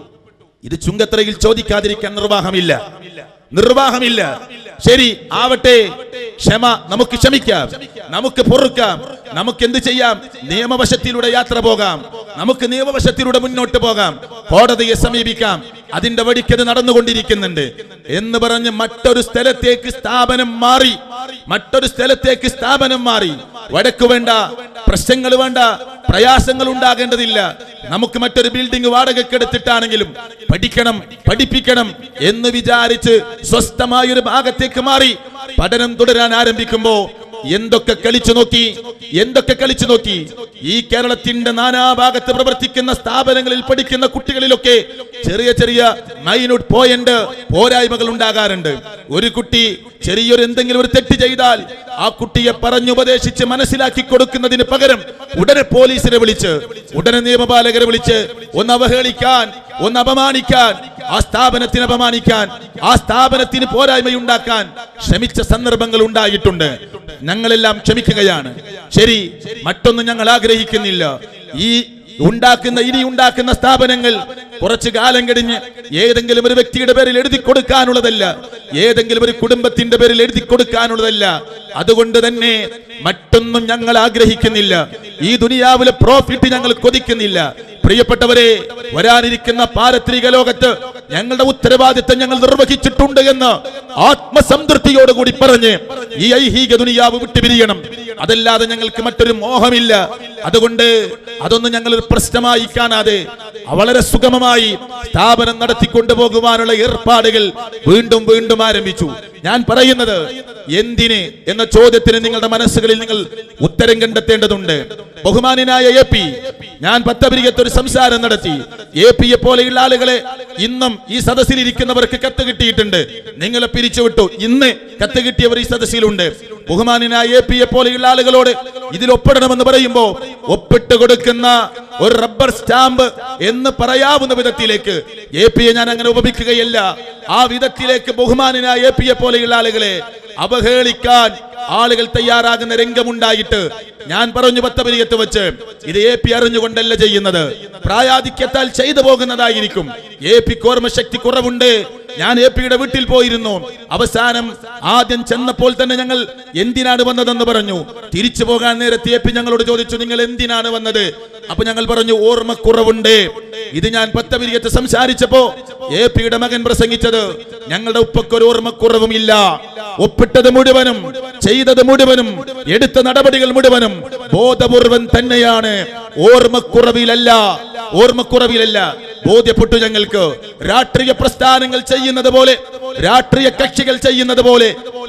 S1: ഇത് ചുങ്കത്രയിൽ ചോദിക്കാതിരിക്കാൻ നിർവാഹമില്ല, നിർവാഹമില്ല. ശരി, ആവട്ടെ, ക്ഷമ, നമുക്ക് ക്ഷമിക്കാം, നമുക്ക് പൊറുക്കാം, നമുക്ക് എന്ത് ചെയ്യാം? നിയമവശത്തിലൂടെ യാത്ര പോകാം, നമുക്ക് നിയമവശത്തിലൂടെ മുന്നോട്ട് പോകാം, കോടതിയെ സമീപിക്കാം, അതിന്റെ വഴിക്കത് നടന്നുകൊണ്ടിരിക്കുന്നുണ്ട് എന്ന് പറഞ്ഞ് മറ്റൊരു സ്ഥലത്തേക്ക് സ്ഥാപനം മാറി, മറ്റൊരു സ്ഥലത്തേക്ക് സ്ഥാപനം മാറി. വഴക്ക് വേണ്ട, പ്രശ്നങ്ങൾ വേണ്ട, പ്രയാസങ്ങൾ ഉണ്ടാകേണ്ടതില്ല. നമുക്ക് മറ്റൊരു ബിൽഡിംഗ് വാടകയ്ക്ക് എടുത്തിട്ടാണെങ്കിലും പഠിക്കണം, പഠിപ്പിക്കണം എന്ന് വിചാരിച്ച് സ്വസ്ഥമായൊരു ഭാഗത്തേക്ക് മാറി പഠനം തുടരാൻ ആരംഭിക്കുമ്പോ എന്തൊക്കെ കളിച്ചു നോക്കി, എന്തൊക്കെ കളിച്ചു നോക്കി. ഈ കേരളത്തിന്റെ നാനാഭാഗത്ത് പ്രവർത്തിക്കുന്ന സ്ഥാപനങ്ങളിൽ പഠിക്കുന്ന കുട്ടികളിലൊക്കെ ചെറിയ ചെറിയ മൈന്യൂട്ട് പോയിന്റ് പോരായ്മകൾ ഉണ്ടാകാറുണ്ട്. ഒരു കുട്ടി ചെറിയൊരു എന്തെങ്കിലും ഒരു തെറ്റ് ചെയ്താൽ ആ കുട്ടിയെ പറഞ്ഞുപദേശിച്ച് മനസ്സിലാക്കി കൊടുക്കുന്നതിന് പകരം ഉടനെ പോലീസിനെ വിളിച്ച്, ഉടനെ നിയമപാലകരെ വിളിച്ച് ഒന്ന് അവഹേളിക്കാൻ, ഒന്ന് അപമാനിക്കാൻ, ആ സ്ഥാപനത്തിന് അപമാനിക്കാൻ, ആ സ്ഥാപനത്തിന് പോരായ്മയുണ്ടാക്കാൻ ശ്രമിച്ച സന്ദർഭങ്ങൾ ഉണ്ടായിട്ടുണ്ട്. ഞങ്ങളെല്ലാം ക്ഷമിക്കുകയാണ്. ശരി, മറ്റൊന്നും ഞങ്ങൾ ആഗ്രഹിക്കുന്നില്ല. ഈ ഉണ്ടാക്കുന്ന ഇനി ഉണ്ടാക്കുന്ന സ്ഥാപനങ്ങൾ കുറച്ചു കാലം കഴിഞ്ഞ് ഏതെങ്കിലും ഒരു വ്യക്തിയുടെ പേരിൽ എഴുതി കൊടുക്കാനുള്ളതല്ല, ഏതെങ്കിലും ഒരു കുടുംബത്തിന്റെ പേരിൽ എഴുതി കൊടുക്കാനുള്ളതല്ല. അതുകൊണ്ട് തന്നെ മറ്റൊന്നും ഞങ്ങൾ ആഗ്രഹിക്കുന്നില്ല. ഈ ദുനിയാവിലെ പ്രോഫിറ്റ് ഞങ്ങൾ കൊതിക്കുന്നില്ല. പ്രിയപ്പെട്ടവരെ, വരാനിരിക്കുന്ന പാരത്രിക ലോകത്ത് ഞങ്ങളുടെ ഉത്തരവാദിത്തം ഞങ്ങൾ നിർവഹിച്ചിട്ടുണ്ട് എന്ന് ആത്മസംതൃപ്തിയോടുകൂടി പറഞ്ഞ് ഈ ഐഹിക ദുനിയാവ് വിട്ടുപിരിയണം. അതല്ലാതെ ഞങ്ങൾക്ക് മറ്റൊരു മോഹമില്ല. അതുകൊണ്ട് അതൊന്നും ഞങ്ങൾ ഒരു പ്രശ്നമായി കാണാതെ വളരെ സുഗമമായി സ്ഥാപനം നടത്തിക്കൊണ്ടു പോകുവാനുള്ള ഏർപ്പാടുകൾ വീണ്ടും വീണ്ടും ആരംഭിച്ചു. ഞാൻ പറയുന്നത് എന്തിന് എന്ന ചോദ്യത്തിന് നിങ്ങളുടെ മനസ്സുകളിൽ നിങ്ങൾ ഉത്തരം കണ്ടെത്തേണ്ടതുണ്ട്. ബഹുമാനായ എ പി, ഞാൻ പത്തപിരികത്ത് ഒരു സംസാരം നടത്തി. എ പിയെ പോലെയുള്ള ആളുകളെ ഇന്നും ഈ സദസ്സിൽ ഇരിക്കുന്നവർക്ക് കത്ത് കിട്ടിയിട്ടുണ്ട്. നിങ്ങളെ പിരിച്ചുവിട്ടു. ഇന്ന് കത്ത് കിട്ടിയവർ ഈ സദസ്സിലുണ്ട്. ബഹുമാനായ എ പിയെ പോലെയുള്ള ആളുകളോട് ഇതിൽ ഒപ്പിടണമെന്ന് പറയുമ്പോ ഒപ്പിട്ട് കൊടുക്കുന്ന ഒരു റബ്ബർ സ്റ്റാമ്പ് എന്ന് പറയാവുന്ന വിധത്തിലേക്ക് എ പിയെ ഞാൻ അങ്ങനെ ഉപമിക്കുകയല്ല. ആ വിധത്തിലേക്ക് ബഹുമാനായ എ പിയെ പോലെയുള്ള ആളുകളെ അവഹേളിക്കാൻ ആളുകൾ തയ്യാറാകുന്ന രംഗമുണ്ടായിട്ട് ഞാൻ പറഞ്ഞു പത്തപരികത്ത് വെച്ച് ഇത് എ പി അറിഞ്ഞുകൊണ്ടല്ല ചെയ്യുന്നത്, പ്രായാധിക്യത്താൽ ചെയ്തു പോകുന്നതായിരിക്കും. എ പിക്ക് ഓർമ്മശക്തി കുറവുണ്ട്. ഞാൻ എ പിയുടെ വീട്ടിൽ പോയിരുന്നു. അവസാനം ആദ്യം ചെന്നപ്പോൾ തന്നെ ഞങ്ങൾ എന്തിനാണ് വന്നതെന്ന് പറഞ്ഞു. തിരിച്ചു പോകാൻ നേരത്തെ എ പി ഞങ്ങളോട് ചോദിച്ചു, നിങ്ങൾ എന്തിനാണ് വന്നത്? അപ്പൊ ഞങ്ങൾ പറഞ്ഞു, ഓർമ്മക്കുറവുണ്ട്. ഇത് ഞാൻ പത്തപരികത്ത് സംസാരിച്ചപ്പോ എ പിയുടെ മകൻ പ്രസംഗിച്ചത്, ഞങ്ങളുടെ ഉപ്പക്കൊരു ഓർമ്മക്കുറവും ഇല്ല, ഒപ്പിട്ടത് മുഴുവനും, ചെയ്തത് മുഴുവനും, എടുത്ത നടപടികൾ മുഴുവനും ബോധപൂർവം തന്നെയാണ്. ഓർമ്മക്കുറവിലല്ല, ഓർമ്മക്കുറവിലല്ല. ബോധ്യപ്പെട്ടു ഞങ്ങൾക്ക്. രാഷ്ട്രീയ പ്രസ്ഥാനങ്ങൾ ചെയ്യുന്നത് പോലെ, രാഷ്ട്രീയ കക്ഷികൾ ചെയ്യുന്നത് പോലെ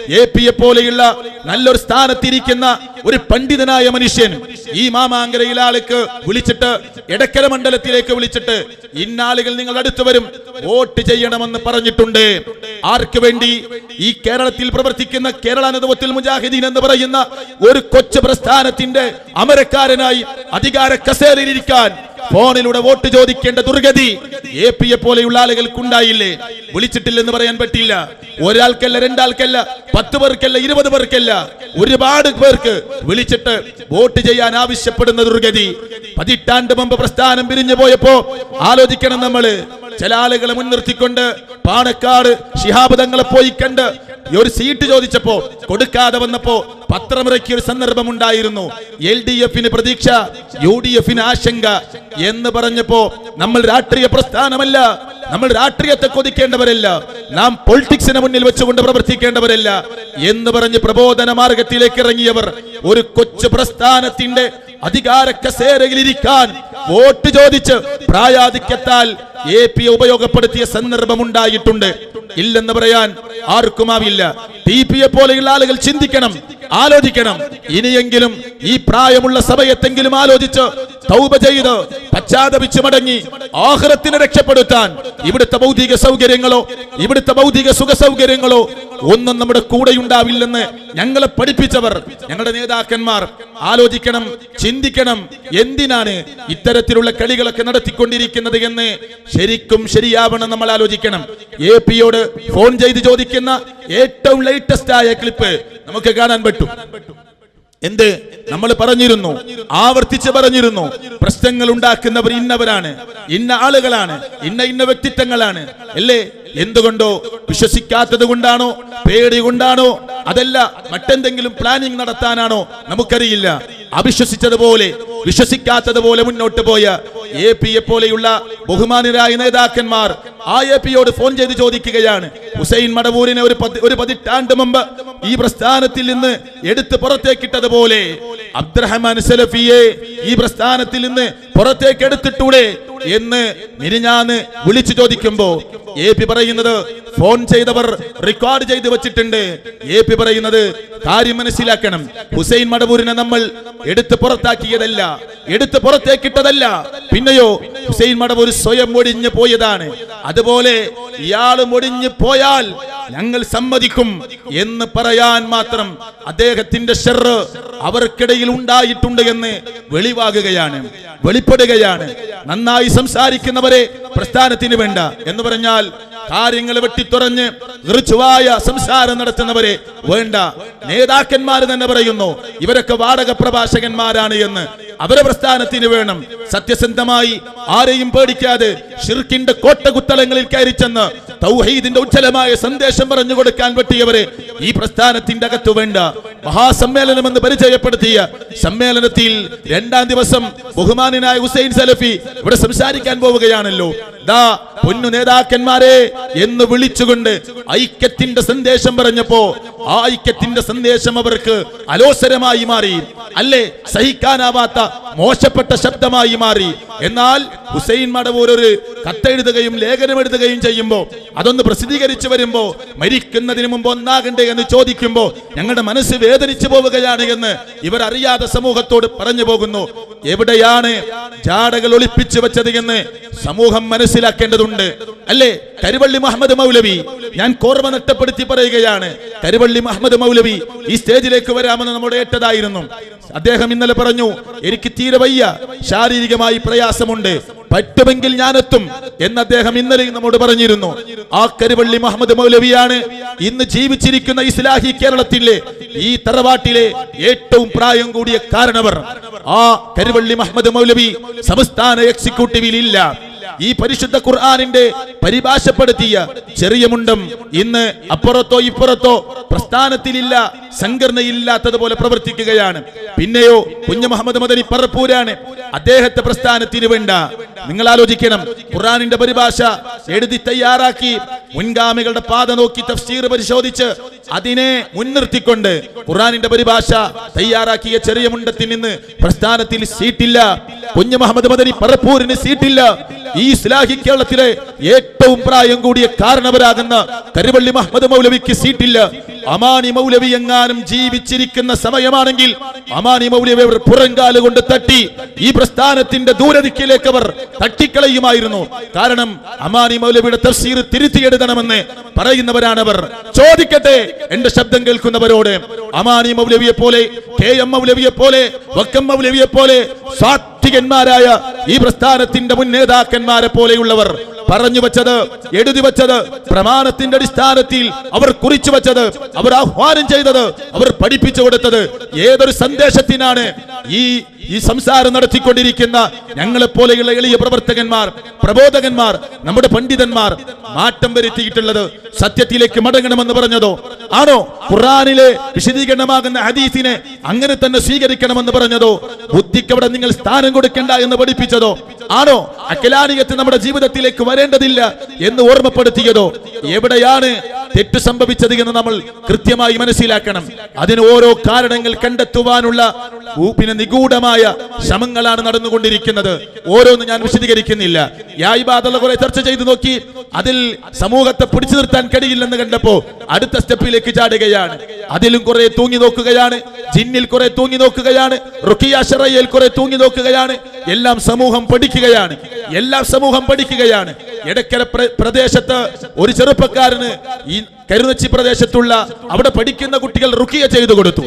S1: എ പിയെ പോലെയുള്ള നല്ലൊരു സ്ഥാനത്തിരിക്കുന്ന ഒരു പണ്ഡിതനായ മനുഷ്യൻ ഈ മാമാങ്കരയിലെ ആൾക്ക് വിളിച്ചിട്ട് എടക്കര മണ്ഡലത്തിലേക്ക് വിളിച്ചിട്ട് ഇന്നാളുകൾ നിങ്ങൾ അടുത്തു വരും, വോട്ട് ചെയ്യണമെന്ന് പറഞ്ഞിട്ടുണ്ട്. ആർക്ക് വേണ്ടി? ഈ കേരളത്തിൽ പ്രവർത്തിക്കുന്ന കേരള നേതൃത്വത്തിൽ മുജാഹിദീൻ എന്ന് പറയുന്ന ഒരു കൊച്ചു പ്രസ്ഥാനത്തിന്റെ അമരക്കാരനായി അധികാര കസേരയിലിരിക്കാൻ ഫോണിലൂടെ വോട്ട് ചോദിക്കേണ്ട ദുർഗതി എ പിയെ പോലെയുള്ള ആളുകൾക്കുണ്ടായില്ലേ? വിളിച്ചിട്ടില്ലെന്ന് പറയാൻ പറ്റില്ല. ഒരാൾക്കല്ല, രണ്ടാൾക്കല്ല, പത്ത് പേർക്കല്ല, ഇരുപത് പേർക്കല്ല, ഒരുപാട് പേർക്ക് വിളിച്ചിട്ട് വോട്ട് ചെയ്യാൻ ആവശ്യപ്പെടുന്ന ദുർഗതി. പതിറ്റാണ്ട് മുമ്പ് പ്രസ്ഥാനം പിരിഞ്ഞു പോയപ്പോ ആലോചിക്കണം നമ്മള്. ചില ആളുകളെ മുൻനിർത്തിക്കൊണ്ട് പാണക്കാട് ശിഹാബ് തങ്ങളെ പോയി കണ്ട് ഒരു സീറ്റ് ചോദിച്ചപ്പോ കൊടുക്കാതെ വന്നപ്പോ പത്രമിറക്കിയ ഒരു സന്ദർഭം ഉണ്ടായിരുന്നു. എൽ ഡി എഫിന് പ്രതീക്ഷ, യു ഡി എഫിന് ആശങ്ക എന്ന് പറഞ്ഞപ്പോ നമ്മൾ രാഷ്ട്രീയ പ്രസ്ഥാനമല്ല, നമ്മൾ രാഷ്ട്രീയത്തെ കൊതിക്കേണ്ടവരല്ല, നാം പൊളിറ്റിക്സിനെ മുന്നിൽ വെച്ചുകൊണ്ട് പ്രവർത്തിക്കേണ്ടവരല്ല എന്ന് പറഞ്ഞ് പ്രബോധന മാർഗത്തിലേക്ക് ഇറങ്ങിയവർ ഒരു കൊച്ചു പ്രസ്ഥാനത്തിന്റെ അധികാര കസേരയിലിരിക്കാൻ വോട്ട് ചോദിച്ച് പ്രായാധിക്യത്താൽ എ പി ഉപയോഗപ്പെടുത്തിയ സന്ദർഭം ഉണ്ടായിട്ടുണ്ട്. ഇല്ലെന്ന് പറയാൻ ആർക്കുമാവില്ല. ടി പിയെ പോലെയുള്ള ആളുകൾ ചിന്തിക്കണം, ആലോചിക്കണം. ഇനിയെങ്കിലും ഈ പ്രായമുള്ള സമയത്തെങ്കിലും ആലോചിച്ച് തൗബ ചെയ്ത് പശ്ചാത്തപിച്ച് മടങ്ങി ആഖിറത്തിനെ രക്ഷപ്പെടുത്താൻ ഇവിടുത്തെ ഭൗതിക സൗകര്യങ്ങളോ ഇവിടുത്തെ ഭൗതിക സുഖ സൗകര്യങ്ങളോ ഒന്നും നമ്മുടെ കൂടെ ഉണ്ടാവില്ലെന്ന് ഞങ്ങളെ പഠിപ്പിച്ചവർ, ഞങ്ങളുടെ നേതാക്കന്മാർ ആലോചിക്കണം, ചിന്തിക്കണം. എന്തിനാണ് ഇത്തരത്തിലുള്ള കളികളൊക്കെ നടത്തിക്കൊണ്ടിരിക്കുന്നത് എന്ന് ശരിക്കും ശരിയാവണം നമ്മൾ ആലോചിക്കണം. എ പിയോട് ഫോൺ ചെയ്ത് ചോദിക്കുന്ന ഏറ്റവും ലേറ്റസ്റ്റ് ആയ ക്ലിപ്പ് നമുക്ക് കാണാൻ പറ്റും. എന്ത് നമ്മൾ പറഞ്ഞിരുന്നു, ആവർത്തിച്ച് പറഞ്ഞിരുന്നു, പ്രശ്നങ്ങൾ ഉണ്ടാക്കുന്നവർ ഇന്നവരാണ്, ഇന്ന ആളുകളാണ്, ഇന്ന ഇന്ന വ്യക്തിത്വങ്ങളാണ് അല്ലേ? എന്തുകൊണ്ടോ? വിശ്വസിക്കാത്തത് കൊണ്ടാണോ? പേടി കൊണ്ടാണോ? അതല്ല മറ്റെന്തെങ്കിലും പ്ലാനിങ് നടത്താനാണോ? നമുക്കറിയില്ല. അവിശ്വസിച്ചതുപോലെ വിശ്വസിക്കാത്തതുപോലെ മുന്നോട്ട് പോയ എ പിയെ പോലെയുള്ള ബഹുമാനരായ നേതാക്കന്മാർ ആ എ പിയോട് ഫോൺ ചെയ്ത് ചോദിക്കുകയാണ്. ഹുസൈൻ മടവൂരിനെ ഒരു ഒരു പതിറ്റാണ്ട് മുമ്പ് ഈ പ്രസ്ഥാനത്തിൽ നിന്ന് എടുത്ത് പുറത്തേക്കിട്ടതുപോലെ അബ്ദുറഹ്മാൻ സലഫിയെ ഈ പ്രസ്ഥാനത്തിൽ നിന്ന് പുറത്തേക്ക് എടുത്തിട്ടൂടെ എന്ന് മിനിഞ്ഞാന്ന് വിളിച്ചു ചോദിക്കുമ്പോ എ പി പറയുന്നത് ഫോൺ ചെയ്തവർ റെക്കോർഡ് ചെയ്ത് വെച്ചിട്ടുണ്ട്. എ പി പറയുന്നത് കാര്യം മനസ്സിലാക്കണം, ഹുസൈൻ മടവൂരിനെ നമ്മൾ എടുത്ത് പുറത്താക്കിയതല്ല, എടുത്ത് പുറത്തേക്കിട്ടതല്ല. പിന്നെയോ ഹുസൈൻ മടവൂർ സ്വയം ഒടിഞ്ഞു പോയതാണ്. അതുപോലെ ഇയാള് ഒടിഞ്ഞു പോയാൽ ഞങ്ങൾ സമ്മതിക്കും എന്ന് പറയാൻ മാത്രം അദ്ദേഹത്തിന്റെ ഷർറ് അവർക്കിടയിൽ ഉണ്ടായിട്ടുണ്ട് എന്ന് വെളിവാകുകയാണ്, വെളിപ്പെടുകയാണ്. നന്നായി സംസാരിക്കുന്നവരെ പ്രസ്ഥാനത്തിന് വേണ്ട എന്ന് പറഞ്ഞാൽ കാര്യങ്ങൾ വെട്ടിത്തുറഞ്ഞ് ഋജുവായ സംസാരം നടത്തുന്നവരെ വേണ്ട. നേതാക്കന്മാർ തന്നെ പറയുന്നു ഇവരൊക്കെ വാടക പ്രഭാഷകന്മാരാണ് എന്ന്. അവരെ പ്രസ്ഥാനത്തിന് വേണം. സത്യസന്ധമായി ആരെയും പേടിക്കാതെ ഷിർക്കിന്റെ കോട്ടകുത്തളങ്ങളിൽ കയറി ചെന്ന് തൗഹീദിന്റെ ഉജ്ജ്വലമായ സന്ദേശം പറഞ്ഞു കൊടുക്കാൻ പറ്റിയവരെ ഈ പ്രസ്ഥാനത്തിന്റെ അകത്ത് വേണ്ട. മഹാസമ്മേളനം എന്ന് പരിചയപ്പെടുത്തിയ സമ്മേളനത്തിൽ രണ്ടാം ദിവസം ബഹുമാനായ ഹുസൈൻ സലഫി ഇവിടെ സംസാരിക്കാൻ പോവുകയാണല്ലോ. ദാ പൊന്നു നേതാക്കന്മാരെ എന്ന് വിളിച്ചുകൊണ്ട് ഐക്യത്തിന്റെ സന്ദേശം പറഞ്ഞപ്പോ ആ ഐക്യത്തിന്റെ സന്ദേശം അവർക്ക് അലോസരമായി മാറി, അല്ലേ? സഹിക്കാനാവാത്ത മോശപ്പെട്ട ശബ്ദമായി മാറി. എന്നാൽ ഹുസൈൻ മടവൂർ ഒരു കത്തെഴുതുകയും ലേഖനം എഴുതുകയും ചെയ്യുമ്പോ അതൊന്ന് പ്രസിദ്ധീകരിച്ചു വരുമ്പോ മരിക്കുന്നതിന് മുമ്പ് ഒന്നാകണ്ടേ എന്ന് ചോദിക്കുമ്പോ ഞങ്ങളുടെ മനസ്സ് വേദനിച്ചു പോവുകയാണ് എന്ന് ഇവർ അറിയാതെ സമൂഹത്തോട് പറഞ്ഞു പോകുന്നു. എവിടെയാണ് ജാടകൾ ഒളിപ്പിച്ചു വെച്ചത് എന്ന് സമൂഹം മനസ്സിലാക്കേണ്ടതുണ്ട്, അല്ലേ? കരുവള്ളി മുഹമ്മദ് മൗലവി, ഞാൻ കോർമ നഷ്ടപ്പെടുത്തി പറയുകയാണ്, കരുവള്ളി മുഹമ്മദ് മൗലവി ഈ സ്റ്റേജിലേക്ക് വരാമെന്ന് നമ്മുടെ ഏറ്റതായിരുന്നു. അദ്ദേഹം ഇന്നലെ പറഞ്ഞു എനിക്ക് തീരെ വയ്യ, ശാരീരികമായി പ്രയാസമുണ്ട്, പറ്റുമെങ്കിൽ ഞാനെത്തും എന്ന് അദ്ദേഹം ഇന്നലെ നമ്മോട് പറഞ്ഞിരുന്നു. ആ കരുവള്ളി മുഹമ്മദ് മൗലവിയാണ് ഇന്ന് ജീവിച്ചിരിക്കുന്ന ഇസ്ലാഹി കേരളത്തിലെ ഈ തറവാട്ടിലെ ഏറ്റവും പ്രായം കൂടിയ കാരണവർ. ആ കരുവള്ളി മുഹമ്മദ് മൗലവി സംസ്ഥാന എക്സിക്യൂട്ടീവിൽ ഇല്ല. ഈ പരിശുദ്ധ ഖുർആനിന്റെ പരിഭാഷപ്പെടുത്തിയ ചെറിയ മുണ്ടം ഇന്ന് അപ്പുറത്തോ ഇപ്പുറത്തോ പ്രസ്ഥാനത്തിലില്ല, സംഘടനയില്ലാത്തതുപോലെ പ്രവർത്തിക്കുകയാണ്. പിന്നെയോ കുഞ്ഞു മുഹമ്മദ് മദനി പറപ്പൂരാണ്, അദ്ദേഹത്തെ പ്രസ്ഥാനത്തിന് വേണ്ട. നിങ്ങൾ ആലോചിക്കണം, ഖുർആനിന്റെ പരിഭാഷ എഴുതി തയ്യാറാക്കി മുൻഗാമികളുടെ പാത നോക്കി തഫ്സീർ പരിശോധിച്ച് അതിനെ മുൻനിർത്തിക്കൊണ്ട് ഖുർആനിന്റെ പരിഭാഷ തയ്യാറാക്കിയ ചെറിയ മുണ്ടത്തിൽ നിന്ന് പ്രസ്ഥാനത്തിൽ സീറ്റില്ല. കുഞ്ഞു മുഹമ്മദ് മദനി പറപ്പൂരിന് സീറ്റില്ല. ഈ ഇസ്ലാഹി കേരളത്തിലെ ഏറ്റവും പ്രായം കൂടിയ കാരണവരാകുന്ന കരുവള്ളി മുഹമ്മദ് മൗലവിക്ക് സീറ്റില്ല. അമാനി മൗലവി എങ്ങാനും ജീവിച്ചിരിക്കുന്ന സമയമാണെങ്കിൽ അമാനി മൗലവി അവർ പുറങ്കാല് കൊണ്ട് തട്ടി ഈ പ്രസ്ഥാനത്തിന്റെ ദൂരദിക്കിലേക്ക് അവർ തട്ടിക്കളയുമായിരുന്നു. കാരണം അമാനി മൗലവിയുടെ തഫ്സീർ തിരുത്തിയെഴുതണമെന്ന് പറയുന്നവരാണവർ. ചോദിക്കട്ടെ എന്റെ ശബ്ദം കേൾക്കുന്നവരോട്, അമാനി മൗലവിയെ പോലെ, കെ എം മൗലവിയെ പോലെ, വക്കം മൗലവിയെ പോലെ സാത്വികന്മാരായ ഈ പ്രസ്ഥാനത്തിന്റെ മുൻ നേതാക്കന്മാരെ പോലെയുള്ളവർ പറഞ്ഞു വച്ചത്, എഴുതി വച്ചത്, പ്രമാണത്തിന്റെ അടിസ്ഥാനത്തിൽ അവർ കുറിച്ചു വച്ചത്, അവർ ആഹ്വാനം ചെയ്തത്, അവർ പഠിപ്പിച്ചു കൊടുത്തത് ഏതൊരു സന്ദേശത്തിനാണ് ഈ ഈ സംസാരം നടത്തിക്കൊണ്ടിരിക്കുന്ന ഞങ്ങളെ പോലെയുള്ള എളിയ പ്രവർത്തകന്മാർ, പ്രബോധകന്മാർ, നമ്മുടെ പണ്ഡിതന്മാർ മാറ്റം വരുത്തിയിട്ടുള്ളത്? സത്യത്തിലേക്ക് മടങ്ങണമെന്ന് പറഞ്ഞതോ ആണോ? ഖുർആനിലെ വിശദീകരണമാകുന്ന ഹദീസിനെ അങ്ങനെ തന്നെ സ്വീകരിക്കണമെന്ന് പറഞ്ഞതോ? ബുദ്ധിക്ക് അവിടെ നിങ്ങൾ സ്ഥാനം കൊടുക്കേണ്ട എന്ന് പഠിപ്പിച്ചതോ ആണോ? അഖിലാനിയത്ത് നമ്മുടെ ജീവിതത്തിലേക്ക് വരേണ്ടതില്ല എന്ന് ഓർമ്മപ്പെടുത്തിയതോ? എവിടെയാണ് തെറ്റ് സംഭവിച്ചത് എന്ന് നമ്മൾ കൃത്യമായി മനസ്സിലാക്കണം. അതിന് ഓരോ കാരണങ്ങൾ കണ്ടെത്തുവാനുള്ള പിന്നെ നിഗൂഢമായ ശ്രമങ്ങളാണ് നടന്നുകൊണ്ടിരിക്കുന്നത്. ഓരോന്നും ഞാൻ വിശദീകരിക്കുന്നില്ല. യായിബാദുള്ള കുറെ ചർച്ച ചെയ്തു നോക്കി, അതിൽ സമൂഹത്തെ പിടിച്ചു നിർത്താൻ കഴിയില്ലെന്ന് കണ്ടപ്പോ അടുത്ത സ്റ്റെപ്പിലേക്ക് ചാടുകയാണ്. അതിലും കുറെ തൂങ്ങി നോക്കുകയാണ്, ജിന്നിൽ കുറെ തൂങ്ങി നോക്കുകയാണ്, റുഖിയ ശറയ്യയിൽ കുറെ തൂങ്ങി നോക്കുകയാണ്. എല്ലാം സമൂഹം പഠിക്കുകയാണ്, എല്ലാം സമൂഹം പഠിക്കുകയാണ്. എടക്കര പ്രദേശത്ത് ഒരു ചെറുപ്പക്കാരന് ഈ കരുനച്ചി പ്രദേശത്തുള്ള അവിടെ പഠിക്കുന്ന കുട്ടികൾ റുഖിയ ചെയ്തു കൊടുത്തു.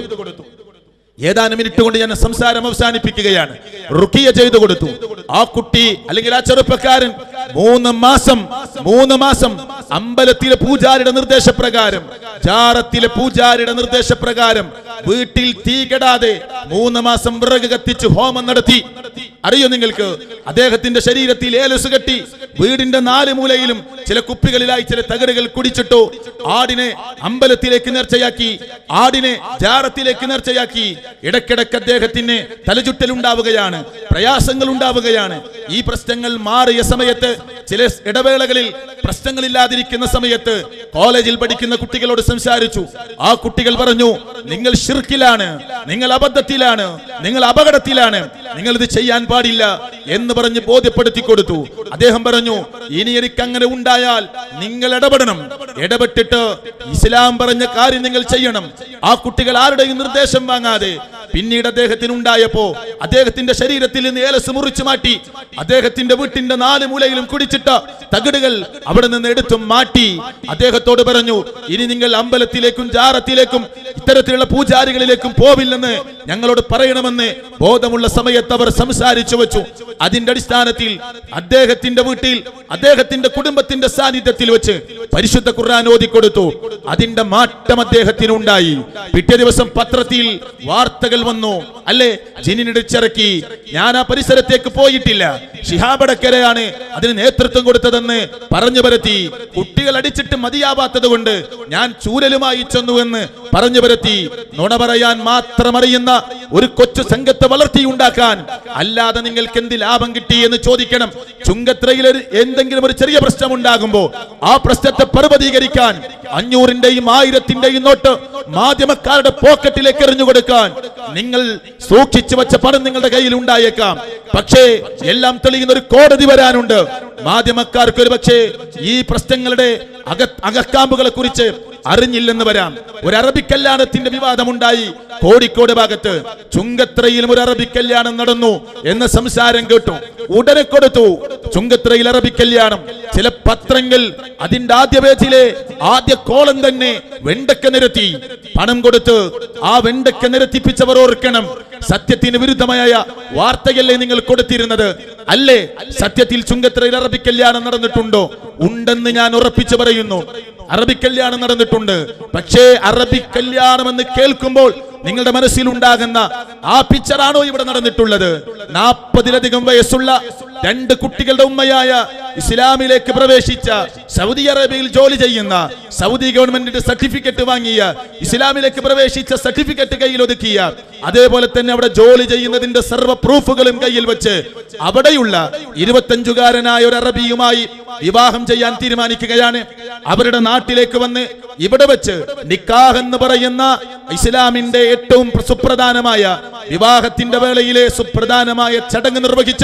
S1: ഏതാനും മിനിറ്റ് കൊണ്ട് ഞാൻ സംസാരം അവസാനിപ്പിക്കുകയാണ്. റുഖിയ ചെയ്തു കൊടുത്തു. ആ കുട്ടി അല്ലെങ്കിൽ ആ ചെറുപ്പക്കാരൻ മൂന്ന് മാസം മൂന്ന് മാസം അമ്പലത്തിലെ പൂജാരിയുടെ നിർദ്ദേശപ്രകാരം, ജാറത്തിലെ പൂജാരിയുടെ നിർദ്ദേശപ്രകാരം വീട്ടിൽ തീ കെടാതെ മൂന്ന് മാസം വിറക് കത്തിച്ച് ഹോമം നടത്തി. അറിയോ നിങ്ങൾക്ക്? അദ്ദേഹത്തിന്റെ ശരീരത്തിൽ ഏലസ് കെട്ടി വീടിന്റെ നാല് മൂലയിലും ചില കുപ്പികളിലായി ചില തകടുകൾ കുടിച്ചിട്ടു. ആടിനെ അമ്പലത്തിലേക്ക് നേർച്ചയാക്കി, ആടിനെ ജാറത്തിലേക്ക് നേർച്ചയാക്കി. ഇടക്കിടക്ക് അദ്ദേഹത്തിന് തലചുറ്റൽ ഉണ്ടാവുകയാണ്, പ്രയാസങ്ങൾ ഉണ്ടാവുകയാണ്. ഈ പ്രശ്നങ്ങൾ മാറിയ സമയത്ത്, ചില ഇടവേളകളിൽ പ്രശ്നങ്ങളില്ലാതിരിക്കുന്ന സമയത്ത് കോളേജിൽ പഠിക്കുന്ന കുട്ടികളോട് സംസാരിച്ചു. ആ കുട്ടികൾ പറഞ്ഞു, നിങ്ങൾ ശിർക്കിലാണ്, നിങ്ങൾ അബദ്ധത്തിലാണ്, നിങ്ങൾ അപകടത്തിലാണ്, നിങ്ങൾ ഇത് ചെയ്യാൻ പാടില്ല എന്ന് പറഞ്ഞ് ബോധ്യപ്പെടുത്തി കൊടുത്തു. അദ്ദേഹം പറഞ്ഞു, ഇനി എനിക്ക് അങ്ങനെ ഉണ്ടായാൽ നിങ്ങൾ ഇടപെടണം, ഇടപെട്ടിട്ട് ഇസ്ലാം പറഞ്ഞ കാര്യം നിങ്ങൾ ചെയ്യണം. ആ കുട്ടികൾ ആരുടെയും നിർദ്ദേശം വാങ്ങാതെ പിന്നീട് അദ്ദേഹത്തിന് ഉണ്ടായപ്പോ അദ്ദേഹത്തിന്റെ ശരീരത്തിൽ നിന്ന് ഏലസ് മുറിച്ചു മാറ്റി, അദ്ദേഹത്തിന്റെ വീട്ടിന്റെ നാല് മൂലയിലും കുടിച്ചിട്ട തകിടുകൾ അവിടെ നിന്ന് എടുത്തും മാറ്റി അദ്ദേഹത്തോട് പറഞ്ഞു, ഇനി നിങ്ങൾ അമ്പലത്തിലേക്കും ജാറത്തിലേക്കും ഇത്തരത്തിലുള്ള പൂജാരികളിലേക്കും പോവില്ലെന്ന് ഞങ്ങളോട് പറയണമെന്ന് ബോധമുള്ള സമയത്ത് അവർ സംസാരിച്ചു വെച്ചു. അതിന്റെ അടിസ്ഥാനത്തിൽ അദ്ദേഹത്തിന്റെ വീട്ടിൽ അദ്ദേഹത്തിന്റെ കുടുംബത്തിന്റെ സാന്നിധ്യത്തിൽ വെച്ച് പരിശുദ്ധ ഖുർആൻ ഓതിക്കൊടുത്തു. അതിന്റെ മാറ്റം അദ്ദേഹത്തിന് ഉണ്ടായി. പിറ്റേ ദിവസം പത്രത്തിൽ വാർത്തകൾ വന്നു, അല്ലേ, ജിന്നിടിച്ചിറക്കി. ഞാൻ ആ പരിസരത്തേക്ക് പോയിട്ടില്ല, ശിഹാബടക്കരയാണ് അതിന് നേതൃത്വം കൊടുത്തതെന്ന് പറഞ്ഞു പരത്തി. കുട്ടികൾ അടിച്ചിട്ട് മതിയാവാത്തത് കൊണ്ട് ഞാൻ ചൂരലുമായി ചെന്നുവെന്ന് പറഞ്ഞു പരത്തി. നുണ പറയാൻ മാത്രം അറിയുന്ന ഒരു കൊച്ചു സംഘത്തെ വളർത്തിയുണ്ടാക്കാൻ അല്ലാതെ നിങ്ങൾക്ക് എന്ത് ലാഭം കിട്ടി എന്ന് ചോദിക്കണം. ചുങ്കത്രയിൽ എന്തെങ്കിലും ഒരു ചെറിയ പ്രശ്നം ഉണ്ടാകുമ്പോ ആ പ്രശ്നത്തെ പർവ്വതീകരിക്കാൻ അഞ്ഞൂറിന്റെയും ആയിരത്തിന്റെയും നോട്ട് മാധ്യമക്കാരുടെ പോക്കറ്റിലേക്ക് എറിഞ്ഞു കൊടുക്കാൻ നിങ്ങൾ സൂക്ഷിച്ചു വെച്ച പണം നിങ്ങളുടെ കയ്യിൽ ഉണ്ടായേക്കാം. പക്ഷേ എല്ലാം തെളിയുന്ന ഒരു കോടതി വരാനുണ്ട്. മാധ്യമക്കാർക്ക് ഒരു പക്ഷേ ഈ പ്രശ്നങ്ങളുടെ അക അകക്കാമ്പുകളെ കുറിച്ച് അറിഞ്ഞില്ലെന്ന് വരാം. ഒരു അറബി കല്യാണത്തിന്റെ വിവാദമുണ്ടായി കോഴിക്കോട് ഭാഗത്ത്. ചുങ്കത്രയിലും ഒരു അറബി കല്യാണം നടന്നു എന്ന സംസാരം കേട്ടു. ഉടനെ കൊടുത്തു ചുങ്കത്രയിൽ അറബി കല്യാണം. ചില പത്രങ്ങൾ അതിന്റെ ആദ്യ പേജിലെ ആദ്യ കോളം തന്നെ വെണ്ടക്ക നിരത്തി. പണം കൊടുത്ത് ആ വെണ്ടക്ക നിരത്തിപ്പിച്ചവർ ഓർക്കണം, സത്യത്തിന് വിരുദ്ധമായ വാർത്തയല്ലേ നിങ്ങൾ കൊടുത്തിരുന്നത്? അല്ലേ? സത്യത്തിൽ ചുങ്കത്രയിൽ അറബി കല്യാണം നടന്നിട്ടുണ്ടോ? ഉണ്ടെന്ന് ഞാൻ ഉറപ്പിച്ചു പറയുന്നു. അറബി കല്യാണം നടന്നിട്ടുണ്ട്. പക്ഷേ അറബി കല്യാണം എന്ന് കേൾക്കുമ്പോൾ നിങ്ങളുടെ മനസ്സിൽ ഉണ്ടാകുന്ന ആ പിക്ചറാണോ ഇവിടെ നടന്നിട്ടുള്ളത്? നാൽപ്പതിലധികം വയസ്സുള്ള രണ്ട് കുട്ടികളുടെ ഉമ്മയായ ഇസ്ലാമിലേക്ക് പ്രവേശിച്ച, സൗദി അറേബ്യയിൽ ജോലി ചെയ്യുന്ന, സൗദി ഗവൺമെന്റിന്റെ സർട്ടിഫിക്കറ്റ് വാങ്ങിയ, ഇസ്ലാമിലേക്ക് പ്രവേശിച്ച സർട്ടിഫിക്കറ്റ് കയ്യിൽ ഒതുക്കിയ, അതേപോലെ തന്നെ അവിടെ ജോലി ചെയ്യുന്നതിന്റെ സർവ്വ പ്രൂഫുകളും കയ്യിൽ വെച്ച് അവിടെയുള്ള ഇരുപത്തഞ്ചുകാരനായ ഒരു അറബിയുമായി വിവാഹം ചെയ്യാൻ തീരുമാനിക്കുകയാണ്. അവരുടെ നാട്ടിലേക്ക് വന്ന് ഇവിടെ വെച്ച് നിക്കാഹ് എന്ന് പറയുന്ന ഇസ്ലാമിന്റെ ഏറ്റവും സുപ്രധാനമായ വിവാഹത്തിന്റെ വേളയിലെ സുപ്രധാനമായ ചടങ്ങ് നിർവഹിച്ച്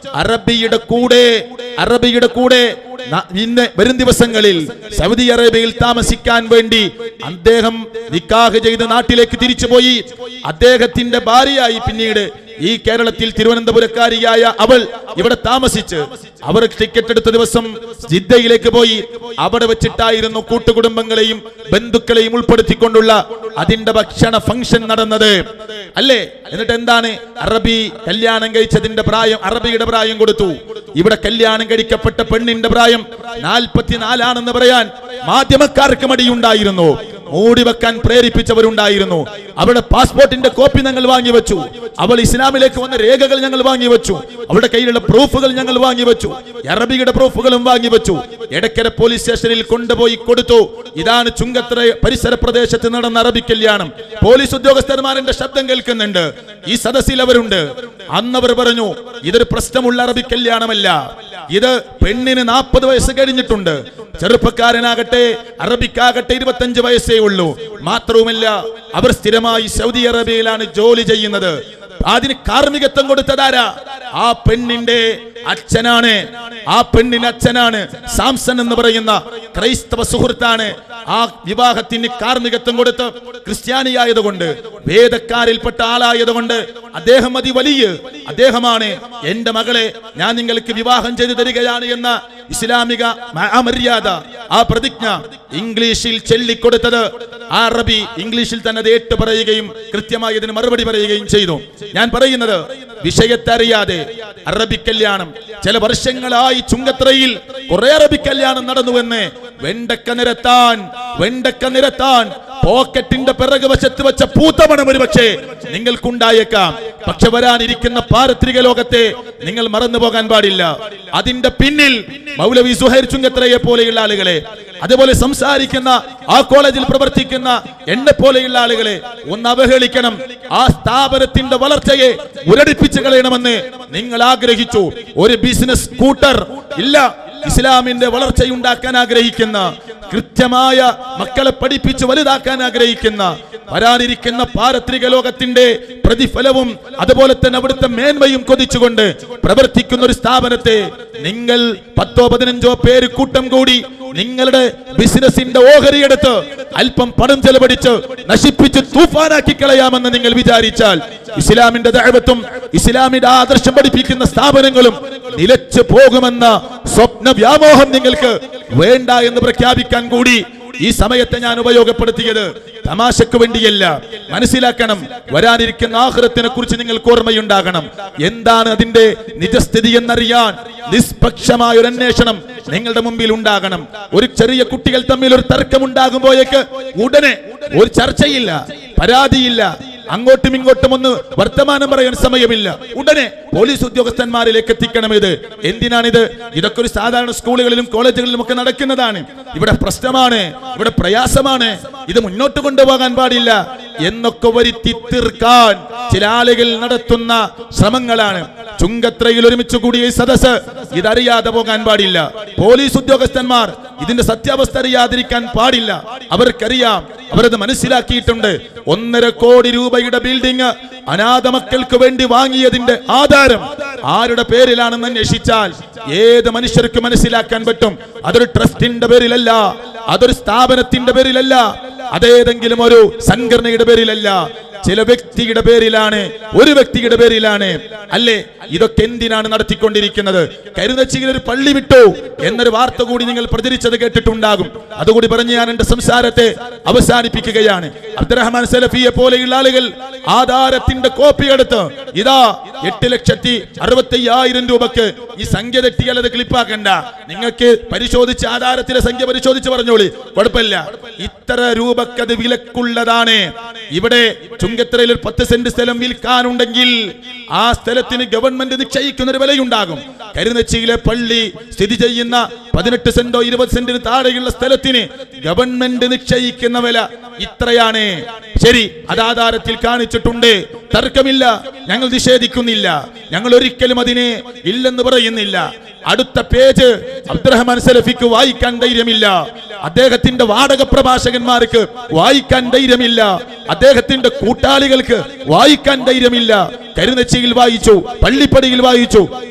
S1: അറബിയുടെ കൂടെ അറബിയുടെ കൂടെ ഇന്ന് വരും ദിവസങ്ങളിൽ സൗദി അറേബ്യയിൽ താമസിക്കാൻ വേണ്ടി അദ്ദേഹം നിക്കാഹ് ചെയ്ത് നാട്ടിലേക്ക് തിരിച്ചുപോയി. അദ്ദേഹത്തിന്റെ ഭാര്യയായി പിന്നീട് ഈ കേരളത്തിൽ തിരുവനന്തപുരക്കാരിയായ അവൾ ഇവിടെ താമസിച്ച് അവർ ടിക്കറ്റ് എടുത്ത ദിവസം ജിദ്ദയിലേക്ക് പോയി. അവിടെ വെച്ചിട്ടായിരുന്നു കൂട്ടുകുടുംബങ്ങളെയും ബന്ധുക്കളെയും ഉൾപ്പെടുത്തിക്കൊണ്ടുള്ള അതിന്റെ ഭക്ഷണ ഫംഗ്ഷൻ നടന്നത് അല്ലേ. എന്നിട്ട് എന്താണ്, അറബി കല്യാണം കഴിച്ചതിന്റെ പ്രായം, അറബിയുടെ പ്രായം കൊടുത്തു. ഇവിടെ കല്യാണം കഴിക്കപ്പെട്ട പെണ്ണിന്റെ പ്രായം നാൽപ്പത്തിനാലാണെന്ന് പറയാൻ മാധ്യമക്കാർക്ക് മടിയുണ്ടായിരുന്നു, മൂടി വെക്കാൻ പ്രേരിപ്പിച്ചവരുണ്ടായിരുന്നു. അവളുടെ പാസ്പോർട്ടിന്റെ കോപ്പി ഞങ്ങൾ വാങ്ങിവെച്ചു, അവൾ ഇസ്ലാമിലേക്ക് വന്ന രേഖകൾ ഞങ്ങൾ വാങ്ങിവെച്ചു, അവളുടെ കയ്യിലുള്ള പ്രൂഫുകൾ ഞങ്ങൾ വാങ്ങിവെച്ചു, അറബിയുടെ പ്രൂഫുകളും വാങ്ങിവെച്ചു. എടക്കര പോലീസ് സ്റ്റേഷനിൽ കൊണ്ടുപോയി കൊടുത്തു. ഇതാണ് ചുങ്കത്തറ പരിസര പ്രദേശത്ത് നടന്ന അറബി കല്യാണം. പോലീസ് ഉദ്യോഗസ്ഥന്മാരുടെ ശബ്ദം കേൾക്കുന്നുണ്ട്, ഈ സദസ്സിൽ അവരുണ്ട്. അന്നവർ പറഞ്ഞു ഇതൊരു പ്രശ്നമുള്ള അറബി കല്യാണമല്ല, ഇത് പെണ്ണിന് നാൽപ്പത് വയസ്സ് കഴിഞ്ഞിട്ടുണ്ട്, ചെറുപ്പക്കാരനാകട്ടെ അറബിക്കാകട്ടെ ഇരുപത്തഞ്ച് വയസ്സേ ഉള്ളൂ. മാത്രവുമല്ല അവർ സ്ഥിരമായി സൗദി അറേബ്യയിലാണ് ജോലി ചെയ്യുന്നത്. അതിന് കാർമ്മികത്വം കൊടുത്തതാരാ? ആ പെണ്ണിന്റെ അച്ഛനാണ്. ആ പെണ്ണിന്റെ അച്ഛനാണ് സാംസൺ എന്ന് പറയുന്ന ക്രൈസ്തവ സുഹൃത്താണ്. ആ വിവാഹത്തിന് കാർമ്മികത്വം കൊടുത്ത് ക്രിസ്ത്യാനിയായതുകൊണ്ട്, വേദക്കാരിൽപ്പെട്ട ആളായതുകൊണ്ട് അദ്ദേഹം അതി വലിയ അദ്ദേഹമാണ് എന്റെ മകളെ ഞാൻ നിങ്ങൾക്ക് വിവാഹം ചെയ്തു തരികയാണ് എന്ന ഇസ്ലാമിക മര്യാദ, ആ പ്രതിജ്ഞ ഇംഗ്ലീഷിൽ ചൊല്ലിക്കൊടുത്തത്. ആ അറബി ഇംഗ്ലീഷിൽ തന്നെ അത് ഏറ്റു പറയുകയും കൃത്യമായി ഇതിന് മറുപടി പറയുകയും ചെയ്തു. ഞാൻ പറയുന്നത് വിഷയത്തെ അറിയാതെ അറബി കല്യാണം ചില വർഷങ്ങളായി ചുങ്കത്രയിൽ കുറെ അറബി കല്യാണം നടന്നുവെന്ന് വെണ്ടക്ക നിരത്താൻ വെണ്ടക്ക നിരത്താൻ പോക്കറ്റിന്റെ പിറകു വശത്ത് വെച്ച പൂത്തമണം ഒരു പക്ഷേ നിങ്ങൾക്കുണ്ടായേക്കാം. പക്ഷെ വരാനിരിക്കുന്ന പാരത്രിക ലോകത്തെ നിങ്ങൾ മറന്നു പോകാൻ പാടില്ല. അതിന്റെ പിന്നിൽ മൗലവി സുഹൈർ ചുങ്കത്രയെ പോലെയുള്ള ആളുകളെ, അതുപോലെ സംസാരിക്കുന്ന ആ കോളേജിൽ പ്രവർത്തിക്കുന്ന എന്നെ പോലെയുള്ള ആളുകളെ ഒന്ന് അവഹേളിക്കണം, ആ സ്ഥാപനത്തിന്റെ വളർച്ചയെ മുരടിപ്പിച്ചു കളയണമെന്ന് നിങ്ങൾ ആഗ്രഹിച്ചു. ഒരു ബിസിനസ് കൂട്ടർ ഇല്ല, ഇസ്ലാമിന്റെ വളർച്ചയുണ്ടാക്കാൻ ആഗ്രഹിക്കുന്ന, കൃത്യമായ മക്കളെ പഠിപ്പിച്ച് വലുതാക്കാൻ ആഗ്രഹിക്കുന്ന, വരാനിരിക്കുന്ന പാരത്രിക ലോകത്തിന്റെ പ്രതിഫലവും അതുപോലെ തന്നെ അവിടുത്തെ മേന്മയും കൊതിച്ചുകൊണ്ട് പ്രവർത്തിക്കുന്ന ഒരു സ്ഥാപനത്തെ നിങ്ങൾ പത്തോ പതിനഞ്ചോ പേര് കൂട്ടം കൂടി നിങ്ങളുടെ ബിസിനസിന്റെ ഓഹരിയെടുത്ത് അല്പം പണം ചെലവഴിച്ച് നശിപ്പിച്ച് തൂഫാനാക്കി കളയാമെന്ന് നിങ്ങൾ വിചാരിച്ചാൽ ഇസ്ലാമിന്റെ ദഅവത്തും ഇസ്ലാമിന്റെ ആദർശം പഠിപ്പിക്കുന്ന സ്ഥാപനങ്ങളും നിലച്ചു പോകുമെന്ന സ്വപ്ന വ്യാമോഹം നിങ്ങൾക്ക് വേണ്ട എന്ന് പ്രഖ്യാപിക്കാൻ കൂടി ഈ സമയത്തെ ഞാൻ ഉപയോഗപ്പെടുത്തിയത്. തമാശക്ക് വേണ്ടിയല്ല, മനസ്സിലാക്കണം. വരാനിരിക്കുന്ന ആഖിറത്തിനെ കുറിച്ച് നിങ്ങൾക്ക് ഓർമ്മയുണ്ടാകണം. എന്താണ് അതിന്റെ നിജസ്ഥിതി എന്നറിയാൻ നിഷ്പക്ഷമായ ഒരു അന്വേഷണം നിങ്ങളുടെ മുമ്പിൽ ഉണ്ടാകണം. ഒരു ചെറിയ കുട്ടികൾ തമ്മിൽ ഒരു തർക്കമുണ്ടാകുമ്പോഴേക്ക് ഉടനെ ഒരു ചർച്ചയില്ല, പരാതിയില്ല, അങ്ങോട്ടും ഇങ്ങോട്ടും ഒന്ന് വർത്തമാനം പറയാൻ സമയമില്ല, ഉടനെ പോലീസ് ഉദ്യോഗസ്ഥന്മാരിലേക്ക് എത്തിക്കണം. ഇത് എന്തിനാണിത്? ഇതൊക്കെ ഒരു സാധാരണ സ്കൂളുകളിലും കോളേജുകളിലും ഒക്കെ നടക്കുന്നതാണ്. ഇവിടെ പ്രശ്നമാണ്, ഇവിടെ പ്രയാസമാണ്, ഇത് മുന്നോട്ട് കൊണ്ടുപോകാൻ പാടില്ല എന്നൊക്കെ വരുത്തി തീർക്കാൻ ചില ആളുകൾ നടത്തുന്ന ശ്രമങ്ങളാണ്. ചുങ്കത്രയിൽ ഒരുമിച്ച് കൂടിയ ഈ സദസ് ഇതറിയാതെ പോകാൻ പാടില്ല. പോലീസ് ഉദ്യോഗസ്ഥന്മാർ ഇതിന്റെ സത്യാവസ്ഥ അറിയാതിരിക്കാൻ പാടില്ല. അവർക്കറിയാം, അവരത് മനസ്സിലാക്കിയിട്ടുണ്ട്. ഒന്നര കോടി രൂപയുടെ ബിൽഡിംഗ് അനാഥ മക്കൾക്ക് വേണ്ടി വാങ്ങിയതിന്റെ ആധാരം ആരുടെ പേരിലാണെന്ന് അന്വേഷിച്ചാൽ ഏത് മനുഷ്യർക്ക് മനസ്സിലാക്കാൻ പറ്റും. അതൊരു ട്രസ്റ്റിന്റെ പേരിലല്ല, അതൊരു സ്ഥാപനത്തിന്റെ പേരിലല്ല, അതേതെങ്കിലും ഒരു സംഘടനയുടെ പേരിലല്ല, ചില വ്യക്തിയുടെ പേരിലാണ്, ഒരു വ്യക്തിയുടെ പേരിലാണ്. അല്ലേ? ഇതൊക്കെ എന്തിനാണ് നടത്തിക്കൊണ്ടിരിക്കുന്നത്? കരുതച്ചിയിൽ ഒരു പള്ളി വിട്ടു എന്നൊരു വാർത്ത കൂടി നിങ്ങൾ പ്രചരിച്ചത് കേട്ടിട്ടുണ്ടാകും. അതുകൂടി പറഞ്ഞ് ഞാൻ എന്റെ സംസാരത്തെ അവസാനിപ്പിക്കുകയാണ്. അബ്ദുറഹ്മാൻ സലഫിയെ പോലെയുള്ള ആളുകൾ ആധാരത്തിന്റെ കോപ്പി എടുത്ത് ഇതാ എട്ട് ലക്ഷത്തി അറുപത്തി അയ്യായിരം രൂപക്ക്, ഈ സംഖ്യ തെറ്റിയാൽ അത് ക്ലിപ്പാക്കണ്ട, നിങ്ങൾക്ക് പരിശോധിച്ച് ആധാരത്തിലെ സംഖ്യ പരിശോധിച്ച് പറഞ്ഞോളി, കുഴപ്പമില്ല, ഇത്ര രൂപക്ക് അത് വിലക്കുള്ളതാണ്. ഇവിടെ ചുങ്കത്തറയിൽ ഒരു പത്ത് സെന്റ് സ്ഥലം വിൽക്കാനുണ്ടെങ്കിൽ ആ സ്ഥലത്തിന് ഗവൺമെന്റ് നിശ്ചയിക്കുന്ന ഒരു വിലയുണ്ടാകും. കരുനച്ചിയിലെ പള്ളി സ്ഥിതി ചെയ്യുന്ന പതിനെട്ട് സെന്റോ ഇരുപത് സെന്റിന് താഴെയുള്ള സ്ഥലത്തിന് ഗവൺമെന്റ് നിശ്ചയിക്കുന്ന വില ഇത്രയാണ്. ശരി, അത് ആധാരത്തിൽ കാണിച്ചിട്ടുണ്ട്, തർക്കമില്ല, ഞങ്ങൾ നിഷേധിക്കുന്നില്ല, ഞങ്ങൾ ഒരിക്കലും അതിനെ ഇല്ലെന്ന് പറയുന്നില്ല. അടുത്ത പേജ് അബ്ദുറഹ്മാൻ സലഫിക്ക് വായിക്കാൻ ധൈര്യമില്ല, അദ്ദേഹത്തിന്റെ വാടക പ്രഭാഷകന്മാർക്ക് വായിക്കാൻ ധൈര്യമില്ല, അദ്ദേഹത്തിന്റെ കൂട്ടാളികൾക്ക് വായിക്കാൻ ധൈര്യമില്ല. കരുനച്ചിയിൽ വായിച്ചു, പള്ളിപ്പടിയിൽ വായിച്ചു,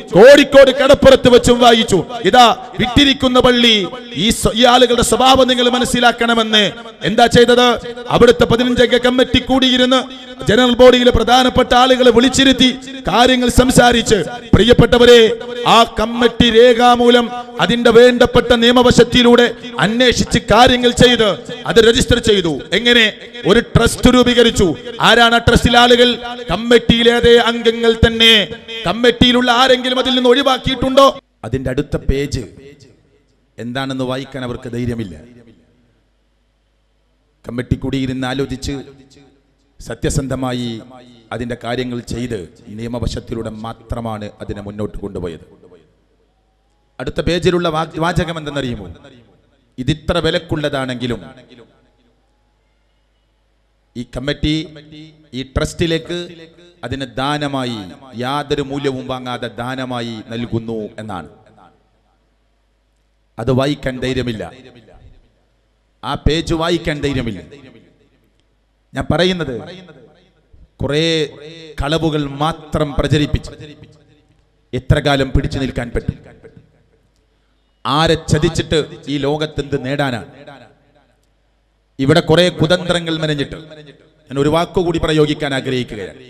S1: കോഴിക്കോട് കടപ്പുറത്ത് വെച്ചും വായിച്ചു. ഇതാ വിട്ടിരിക്കുന്ന പള്ളി, ഈ ഈ ആളുകളുടെ സ്വഭാവം നിങ്ങൾ മനസ്സിലാക്കണമെന്ന് എന്താ ചെയ്തത്? അവിടുത്തെ പതിനഞ്ചംഗ കമ്മിറ്റി കൂടിയിരുന്ന് ജനറൽ ബോഡിയിലെ പ്രധാനപ്പെട്ട ആളുകളെ വിളിച്ചിരുത്തി കാര്യങ്ങൾ സംസാരിച്ച്, പ്രിയപ്പെട്ടവരെ, ആ കമ്മിറ്റി രേഖാമൂലം അതിന്റെ വേണ്ടപ്പെട്ട നിയമവശത്തിലൂടെ അന്വേഷിച്ച് കാര്യങ്ങൾ ചെയ്ത് അത് രജിസ്റ്റർ ചെയ്തു. എങ്ങനെ? ഒരു ട്രസ്റ്റ് രൂപീകരിച്ചു. ആരാണ് ആ ട്രസ്റ്റിലെ ആളുകൾ? കമ്മിറ്റിയിലെ അതേ അംഗങ്ങൾ തന്നെ. കമ്മിറ്റിയിലുള്ള ആരെങ്കിലും അതിൽ നിന്ന് ഒഴിവാക്കിയിട്ടുണ്ടോ? അതിന്റെ അടുത്ത പേജ് എന്താണെന്ന് വായിക്കാൻ അവർക്ക് ധൈര്യമില്ല. കമ്മിറ്റി കൂടിയിരുന്ന് ആലോചിച്ച് സത്യസന്ധമായി അതിന്റെ കാര്യങ്ങൾ ചെയ്ത് നിയമവശത്തിലൂടെ മാത്രമാണ് അതിനെ മുന്നോട്ട് കൊണ്ടുപോയത്. അടുത്ത പേജിലുള്ള വാചകം എന്തെന്നറിയുമോ? ഇതിത്ര വിലക്കുള്ളതാണെങ്കിലും ഈ കമ്മിറ്റി ഈ ട്രസ്റ്റിലേക്ക് അതിന് ദാനമായി യാതൊരു മൂല്യവും വാങ്ങാതെ ദാനമായി നൽകുന്നു എന്നാണ്. അത് വായിക്കാൻ ധൈര്യമില്ല. ആ പേജ് വായിക്കാൻ ധൈര്യമില്ല. ഞാൻ പറയുന്നത് കുറെ കളവുകൾ മാത്രം പ്രചരിപ്പിച്ച് എത്ര കാലം പിടിച്ചു നിൽക്കാൻ പറ്റും? ആരെ ചതിച്ചിട്ട് ഈ ലോകത്തെന്ത് നേടാനാണ്? ഇവിടെ കുറെ കുതന്ത്രങ്ങൾ മെനഞ്ഞിട്ട് ഞാൻ ഒരു വാക്കുകൂടി പ്രയോഗിക്കാൻ ആഗ്രഹിക്കുകയാണ്.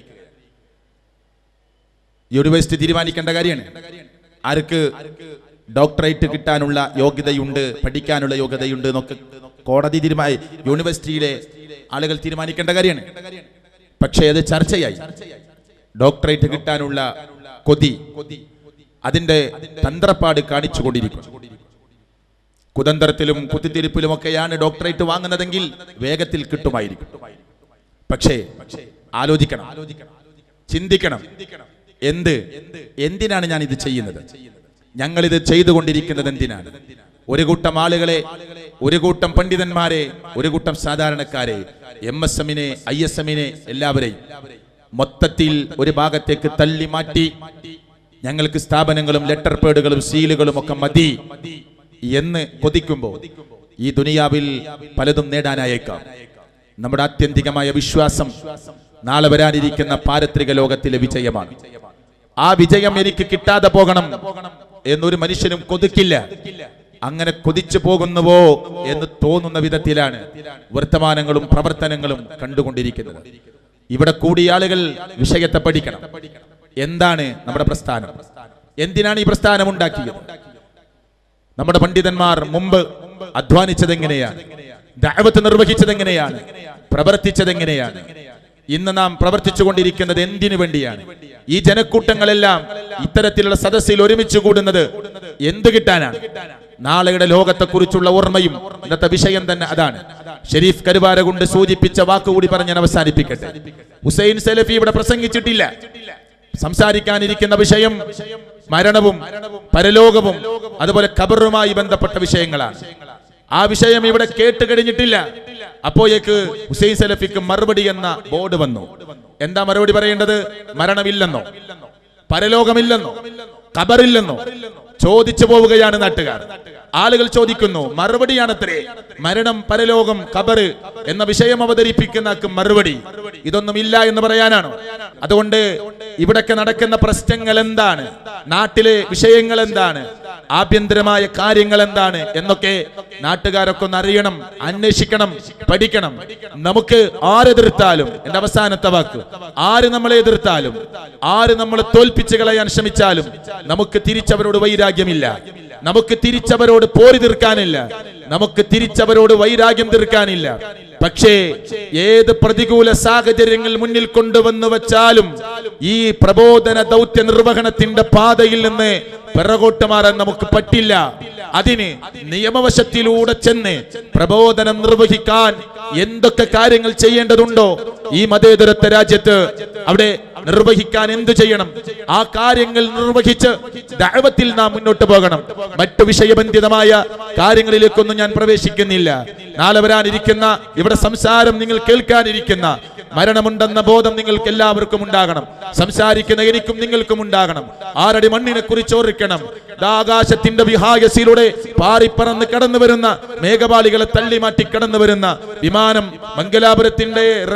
S1: യൂണിവേഴ്സിറ്റി തീരുമാനിക്കേണ്ട കാര്യമാണ്. ആർക്ക് ഡോക്ടറേറ്റ് കിട്ടാനുള്ള യോഗ്യതയുണ്ട്, പഠിക്കാനുള്ള യോഗ്യതയുണ്ട് എന്നൊക്കെ കോടതി തീരുമാനി യൂണിവേഴ്സിറ്റിയിലെ ആളുകൾ തീരുമാനിക്കേണ്ട കാര്യമാണ്. പക്ഷേ അത് ചർച്ചയായി. ഡോക്ടറേറ്റ് കിട്ടാനുള്ള കൊതി, അതിന്റെ തന്ത്രപ്പാട് കാണിച്ചുകൊണ്ടിരിക്കും. കുതന്ത്രത്തിലും കുത്തിത്തിരിപ്പിലും ഒക്കെയാണ് ഡോക്ടറേറ്റ് വാങ്ങുന്നതെങ്കിൽ വേഗത്തിൽ കിട്ടുമായിരിക്കും. പക്ഷേ ആലോചിക്കണം, ചിന്തിക്കണം. എന്ത് എന്തിനാണ് ഞാൻ ഇത് ചെയ്യുന്നത്? ഞങ്ങൾ ഇത് ചെയ്തുകൊണ്ടിരിക്കുന്നത് എന്തിനാണ്? ഒരു കൂട്ടം ആളുകളെ, ഒരു കൂട്ടം പണ്ഡിതന്മാരെ, ഒരു കൂട്ടം സാധാരണക്കാരെ, എം എസ് എമ്മിനെ, ഐ എസ് എമ്മിനെ, എല്ലാവരെയും മൊത്തത്തിൽ ഒരു ഭാഗത്തേക്ക് തള്ളി മാറ്റി ഞങ്ങൾക്ക് സ്ഥാപനങ്ങളും ലെറ്റർ പേഡുകളും സീലുകളും ഒക്കെ മതി എന്ന് കൊതിക്കുമ്പോൾ ഈ ദുനിയാവിൽ പലതും നേടാനായേക്കാം. നമ്മുടെ ആത്യന്തികമായ വിശ്വാസം നാളെ വരാനിരിക്കുന്ന പാരത്രിക ലോകത്തിലെ വിജയമാണ്. ആ വിജയം എനിക്ക് കിട്ടാതെ പോകണം എന്നൊരു മനുഷ്യനും കൊതിക്കില്ല. അങ്ങനെ കൊതിച്ചു പോകുന്നുവോ എന്ന് തോന്നുന്ന വിധത്തിലാണ് വർത്തമാനങ്ങളും പ്രവർത്തനങ്ങളും കണ്ടുകൊണ്ടിരിക്കുന്നത്. ഇവിടെ കൂടിയ ആളുകൾ വിഷയത്തെ പഠിക്കണം. എന്താണ് നമ്മുടെ പ്രസ്ഥാനം? എന്തിനാണ് ഈ പ്രസ്ഥാനം ഉണ്ടാക്കിയത്? നമ്മുടെ പണ്ഡിതന്മാർ മുമ്പ് അധ്വാനിച്ചത് എങ്ങനെയാണ്? ദഅവത്ത് നിർവഹിച്ചത് എങ്ങനെയാണ്? പ്രവർത്തിച്ചത് എങ്ങനെയാണ്? ഇന്ന് നാം പ്രവർത്തിച്ചു കൊണ്ടിരിക്കുന്നത് എന്തിനു വേണ്ടിയാണ്? ഈ ജനക്കൂട്ടങ്ങളെല്ലാം ഇത്തരത്തിലുള്ള സദസ്സിൽ ഒരുമിച്ച് കൂടുന്നത് എന്ത് കിട്ടാനാണ്? നാളെയുടെ ലോകത്തെക്കുറിച്ചുള്ള ഓർമ്മയും ഇന്നത്തെ വിഷയം തന്നെ അതാണ്. ഷെരീഫ് കരുവാര കൊണ്ട് സൂചിപ്പിച്ച വാക്കുകൂടി പറഞ്ഞ് ഞാൻ അവസാനിപ്പിക്കട്ടെ. ഹുസൈൻ സലഫി ഇവിടെ പ്രസംഗിച്ചിട്ടില്ല. സംസാരിക്കാനിരിക്കുന്ന വിഷയം മരണവും പരലോകവും അതുപോലെ ഖബറുമായി ബന്ധപ്പെട്ട വിഷയങ്ങളാണ്. ആ വിഷയം ഇവിടെ കേട്ട് കഴിഞ്ഞിട്ടില്ല. അപ്പോഴേക്ക് ഹുസൈൻ സലഫിക്ക് മറുപടി എന്ന ബോർഡ് വന്നു. എന്താ മറുപടി പറയേണ്ടത്? മരണമില്ലെന്നോ, പരലോകമില്ലെന്നോ, ഖബറില്ലെന്നോ ചോദിച്ചു പോവുകയാണ് നാട്ടുകാർ. ആളുകൾ ചോദിക്കുന്നു, മറുപടിയാണത്രേ മരണം, പരലോകം, ഖബർ എന്ന വിഷയം അവതരിപ്പിക്കുന്ന മറുപടി ഇതൊന്നുമില്ല എന്ന് പറയാനാണോ? അതുകൊണ്ട് ഇവിടൊക്കെ നടക്കുന്ന പ്രശ്നങ്ങൾ എന്താണ്, നാട്ടിലെ വിഷയങ്ങൾ എന്താണ്, ആഭ്യന്തരമായ കാര്യങ്ങൾ എന്താണ് എന്നൊക്കെ നാട്ടുകാരൊക്കെ ഒന്ന് അറിയണം, അന്വേഷിക്കണം, പഠിക്കണം. നമുക്ക് ആരെതിർത്താലും, എന്റെ അവസാനത്തെ വാക്ക്, ആര് നമ്മളെ എതിർത്താലും, ആര് നമ്മളെ തോൽപ്പിച്ച് കളയാൻ ശ്രമിച്ചാലും നമുക്ക് തിരിച്ചവരോട് വൈരാഗ്യമില്ല, നമുക്ക് തിരിച്ചവരോട് പോരി തീർക്കാനില്ല, നമുക്ക് തിരിച്ചവരോട് വൈരാഗ്യം തീർക്കാനില്ല. പക്ഷേ ഏത് പ്രതികൂല സാഹചര്യങ്ങൾ മുന്നിൽ കൊണ്ടുവന്നു വച്ചാലും ഈ പ്രബോധന ദൗത്യ നിർവഹണത്തിന്റെ പാതയിൽ നിന്ന് പിറകോട്ട് മാറാൻ നമുക്ക് പറ്റില്ല. അതിന് നിയമവശത്തിലൂടെ ചെന്ന് പ്രബോധനം നിർവഹിക്കാൻ എന്തൊക്കെ കാര്യങ്ങൾ ചെയ്യേണ്ടതുണ്ടോ ഈ മതേതരത്വ രാജ്യത്ത് അവിടെ നിർവഹിക്കാൻ എന്തു ചെയ്യണം, ആ കാര്യങ്ങൾ നിർവഹിച്ച് ദഅവത്തിൽ നാം മുന്നോട്ട് പോകണം. മറ്റു വിഷയബന്ധിതമായ കാര്യങ്ങളിലേക്കൊന്നും ഞാൻ പ്രവേശിക്കുന്നില്ല. നാളെ വരാനിരിക്കുന്ന ഇവിടെ സംസാരം നിങ്ങൾ കേൾക്കാനിരിക്കുന്ന മരണമുണ്ടെന്ന ബോധം നിങ്ങൾക്ക് എല്ലാവർക്കും ഉണ്ടാകണം. സംസാരിക്കുന്ന എനിക്കും നിങ്ങൾക്കും ഉണ്ടാകണം. ആറടി മണ്ണിനെ കുറിച്ച് ഓർക്കണം. ആകാശത്തിന്റെ വിഹായസിലൂടെ പാറിപ്പറന്ന് കടന്നു വരുന്ന മേഘപാളികളെ തള്ളിമാറ്റി കടന്നു വരുന്ന വിമാനം മംഗലാപുരത്തിന്റെ റൺവേയിലെ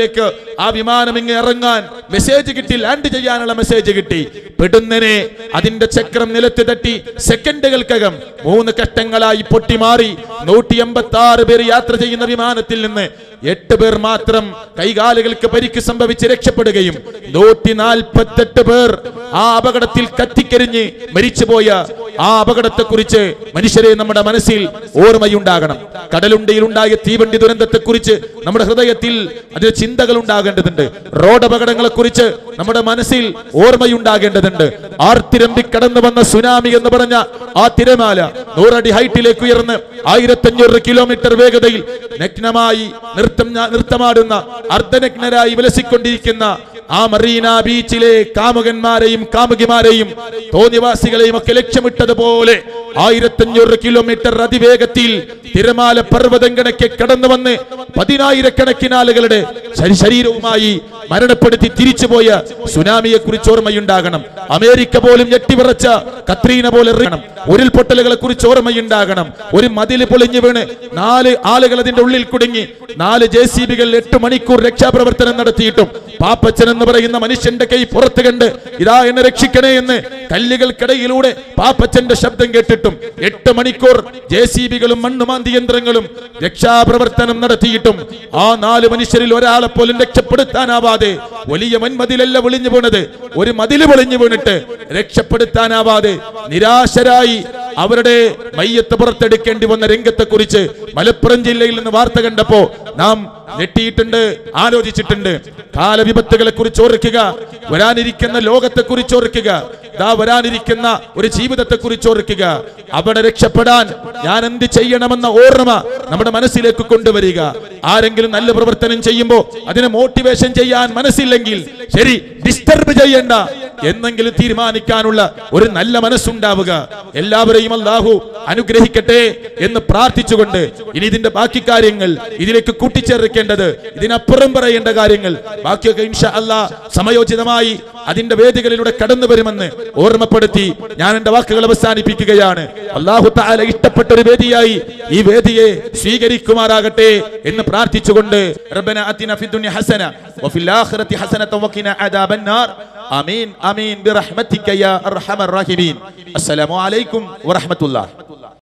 S1: റൺവേയിലേക്ക് ആ വിമാനം ഇങ്ങ് ഇറങ്ങാൻ മെസ്സേജ് കിട്ടി, ലാൻഡ് ചെയ്യാനുള്ള മെസ്സേജ് കിട്ടി. പെടുന്നനെ അതിന്റെ ചക്രം നിലത്ത് തട്ടി സെക്കൻഡുകൾക്കകം മൂന്ന് ഘട്ടങ്ങളായി പൊട്ടിമാറി. നൂറ്റി എൺപത്തി ആറ് പേർ യാത്ര ചെയ്യുന്ന വിമാനത്തിൽ നിന്ന് എട്ട് പേർ മാത്രം കൈകാലുകൾക്ക് പരിക്ക് സംഭവിച്ച് രക്ഷപ്പെടുകയും നൂറ്റി നാൽപ്പത്തെട്ട് പേർ ആ അപകടത്തിൽ കത്തിക്കരിഞ്ഞ് മരിച്ചുപോയ ആ അപകടത്തെ കുറിച്ച് മനുഷ്യരെ നമ്മുടെ മനസ്സിൽ ഓർമ്മയുണ്ടാകണം. കടലുണ്ടിയിൽ ഉണ്ടായ തീവണ്ടി ദുരന്തത്തെ കുറിച്ച് നമ്മുടെ ഹൃദയത്തിൽ അതിന് ചിന്തകൾ ഉണ്ടാകേണ്ടതുണ്ട്. റോഡ് അപകടങ്ങളെ കുറിച്ച് നമ്മുടെ മനസ്സിൽ ഓർമ്മയുണ്ടാകേണ്ടതുണ്ട്. ആർത്തിരമ്പി കടന്നു വന്ന സുനാമി എന്ന് പറഞ്ഞ ആ തിരമാല നൂറടി ഹൈറ്റിലേക്ക് ഉയർന്ന് ആയിരത്തി അഞ്ഞൂറ് കിലോമീറ്റർ വേഗതയിൽ നഗ്നമായി നൃത്തം നൃത്തമാടുന്ന അർദ്ധനഗ്നരായി വിലസിക്കൊണ്ടിരിക്കുന്ന ആ മറീന ബീച്ചിലെ കാമുകന്മാരെയും കാമുകിമാരെയും തോന്നിവാസികളെയും ഒക്കെ ലക്ഷ്യമിട്ടതുപോലെ ആയിരത്തി അഞ്ഞൂറ് കിലോമീറ്റർ അതിവേഗത്തിൽ തിരമാല പർവ്വതം കണക്കെ കടന്നു വന്ന് പതിനായിരക്കണക്കിന് ആളുകളുടെ ശരീരവുമായി മരണപ്പെടുത്തി തിരിച്ചുപോയ സുനാമിയെ കുറിച്ച് ഓർമ്മയുണ്ടാകണം. അമേരിക്ക പോലും ഞെട്ടിവിറച്ച കത്രീന പോലെ ഉരുൾപൊട്ടലുകളെ കുറിച്ച് ഓർമ്മയുണ്ടാകണം. ഒരു മതില് പൊളിഞ്ഞു വീണ് നാല് ആളുകൾ അതിന്റെ ഉള്ളിൽ കുടുങ്ങി. നാല് ജെ സി ബികൾ എട്ട് മണിക്കൂർ രക്ഷാപ്രവർത്തനം നടത്തിയിട്ടും പാപ്പച്ചൻ എന്ന് പറയുന്ന മനുഷ്യന്റെ കൈ പുറത്ത് കണ്ട് ഇതാ എന്നെ രക്ഷിക്കണേ എന്ന് കല്ലുകൾക്കിടയിലൂടെ പാപ്പച്ചന്റെ ശബ്ദം കേട്ടിട്ടും എട്ട് മണിക്കൂർ ജെ സി ബികളും മണ്ണുമാന്തി യന്ത്രങ്ങളും രക്ഷാപ്രവർത്തനം നടത്തിയിട്ടും ആ നാല് മനുഷ്യരിൽ ഒരാളെ പോലും രക്ഷപ്പെടുത്താനാവാതെ വലിയ വൻമതിലല്ല വിളിഞ്ഞു വീണത്, ഒരു മതില് പൊളിഞ്ഞു വീണിട്ട് രക്ഷപ്പെടുത്താനാവാതെ നിരാശരായി അവരുടെ മയ്യത്ത് പുറത്തെടുക്കേണ്ടി വന്ന രംഗത്തെ കുറിച്ച് മലപ്പുറം ജില്ലയിൽ നിന്ന് വാർത്ത കണ്ടപ്പോ നാം ഞെട്ടിയിട്ടുണ്ട്, ആലോചിച്ചിട്ടുണ്ട്. കാലവിപത്തുകളെ കുറിച്ച് ഓർക്കുക, വരാനിരിക്കുന്ന ലോകത്തെ കുറിച്ച് ഓർക്കുക, ദാ വരാനിരിക്കുന്ന ഒരു ജീവിതത്തെ കുറിച്ച് ഓർക്കുക. അവിടെ രക്ഷപ്പെടാൻ ഞാൻ എന്ത് ചെയ്യണമെന്ന ഓർമ്മ നമ്മുടെ മനസ്സിലേക്ക് കൊണ്ടുവരിക. ആരെങ്കിലും നല്ല പ്രവർത്തനം ചെയ്യുമ്പോൾ അതിനെ മോട്ടിവേഷൻ ചെയ്യാൻ മനസ്സില്ലെങ്കിൽ ശരി, ഡിസ്റ്റർബ് ചെയ്യണ്ട എന്നെങ്കിലും തീരുമാനിക്കാനുള്ള ഒരു നല്ല മനസ്സുണ്ടാവുക. എല്ലാവരെയും അല്ലാഹു അനുഗ്രഹിക്കട്ടെ എന്ന് പ്രാർത്ഥിച്ചുകൊണ്ട് ഇനി ഇതിന്റെ ബാക്കി കാര്യങ്ങൾ ഇതിലേക്ക് കൂട്ടിച്ചേർക്കേണ്ടത്, ഇതിനപ്പുറം പറയേണ്ട കാര്യങ്ങൾ ബാക്കിയൊക്കെ ഇൻഷാ അല്ലാഹ് സമയോചിതമായി അതിന്റെ വേദികളിലൂടെ കടന്നു വരുമെന്ന് ഓർമ്മപ്പെടുത്തി ഞാൻ എന്റെ വാക്കുകൾ അവസാനിപ്പിക്കുകയാണ്. അല്ലാഹു തആല ഇഷ്ടപ്പെട്ട ഒരു വേദിയായി ഈ വേദിയെ സ്വീകരിക്കുമാറാകട്ടെ എന്ന് പ്രാർത്ഥിച്ചുകൊണ്ട് റബ്ബന അതിന ഫിദ്ദുനിയ ഹസന വഫിൽ ആഖിറതി ഹസനത വഖിന അദാബന്നാർ. ആമീൻ ആമീൻ ബിറഹ്മതിക യാ അർഹമർ റഹീമീൻ. അസ്സലാമു അലൈക്കും വറഹ്മത്തുള്ളാഹി.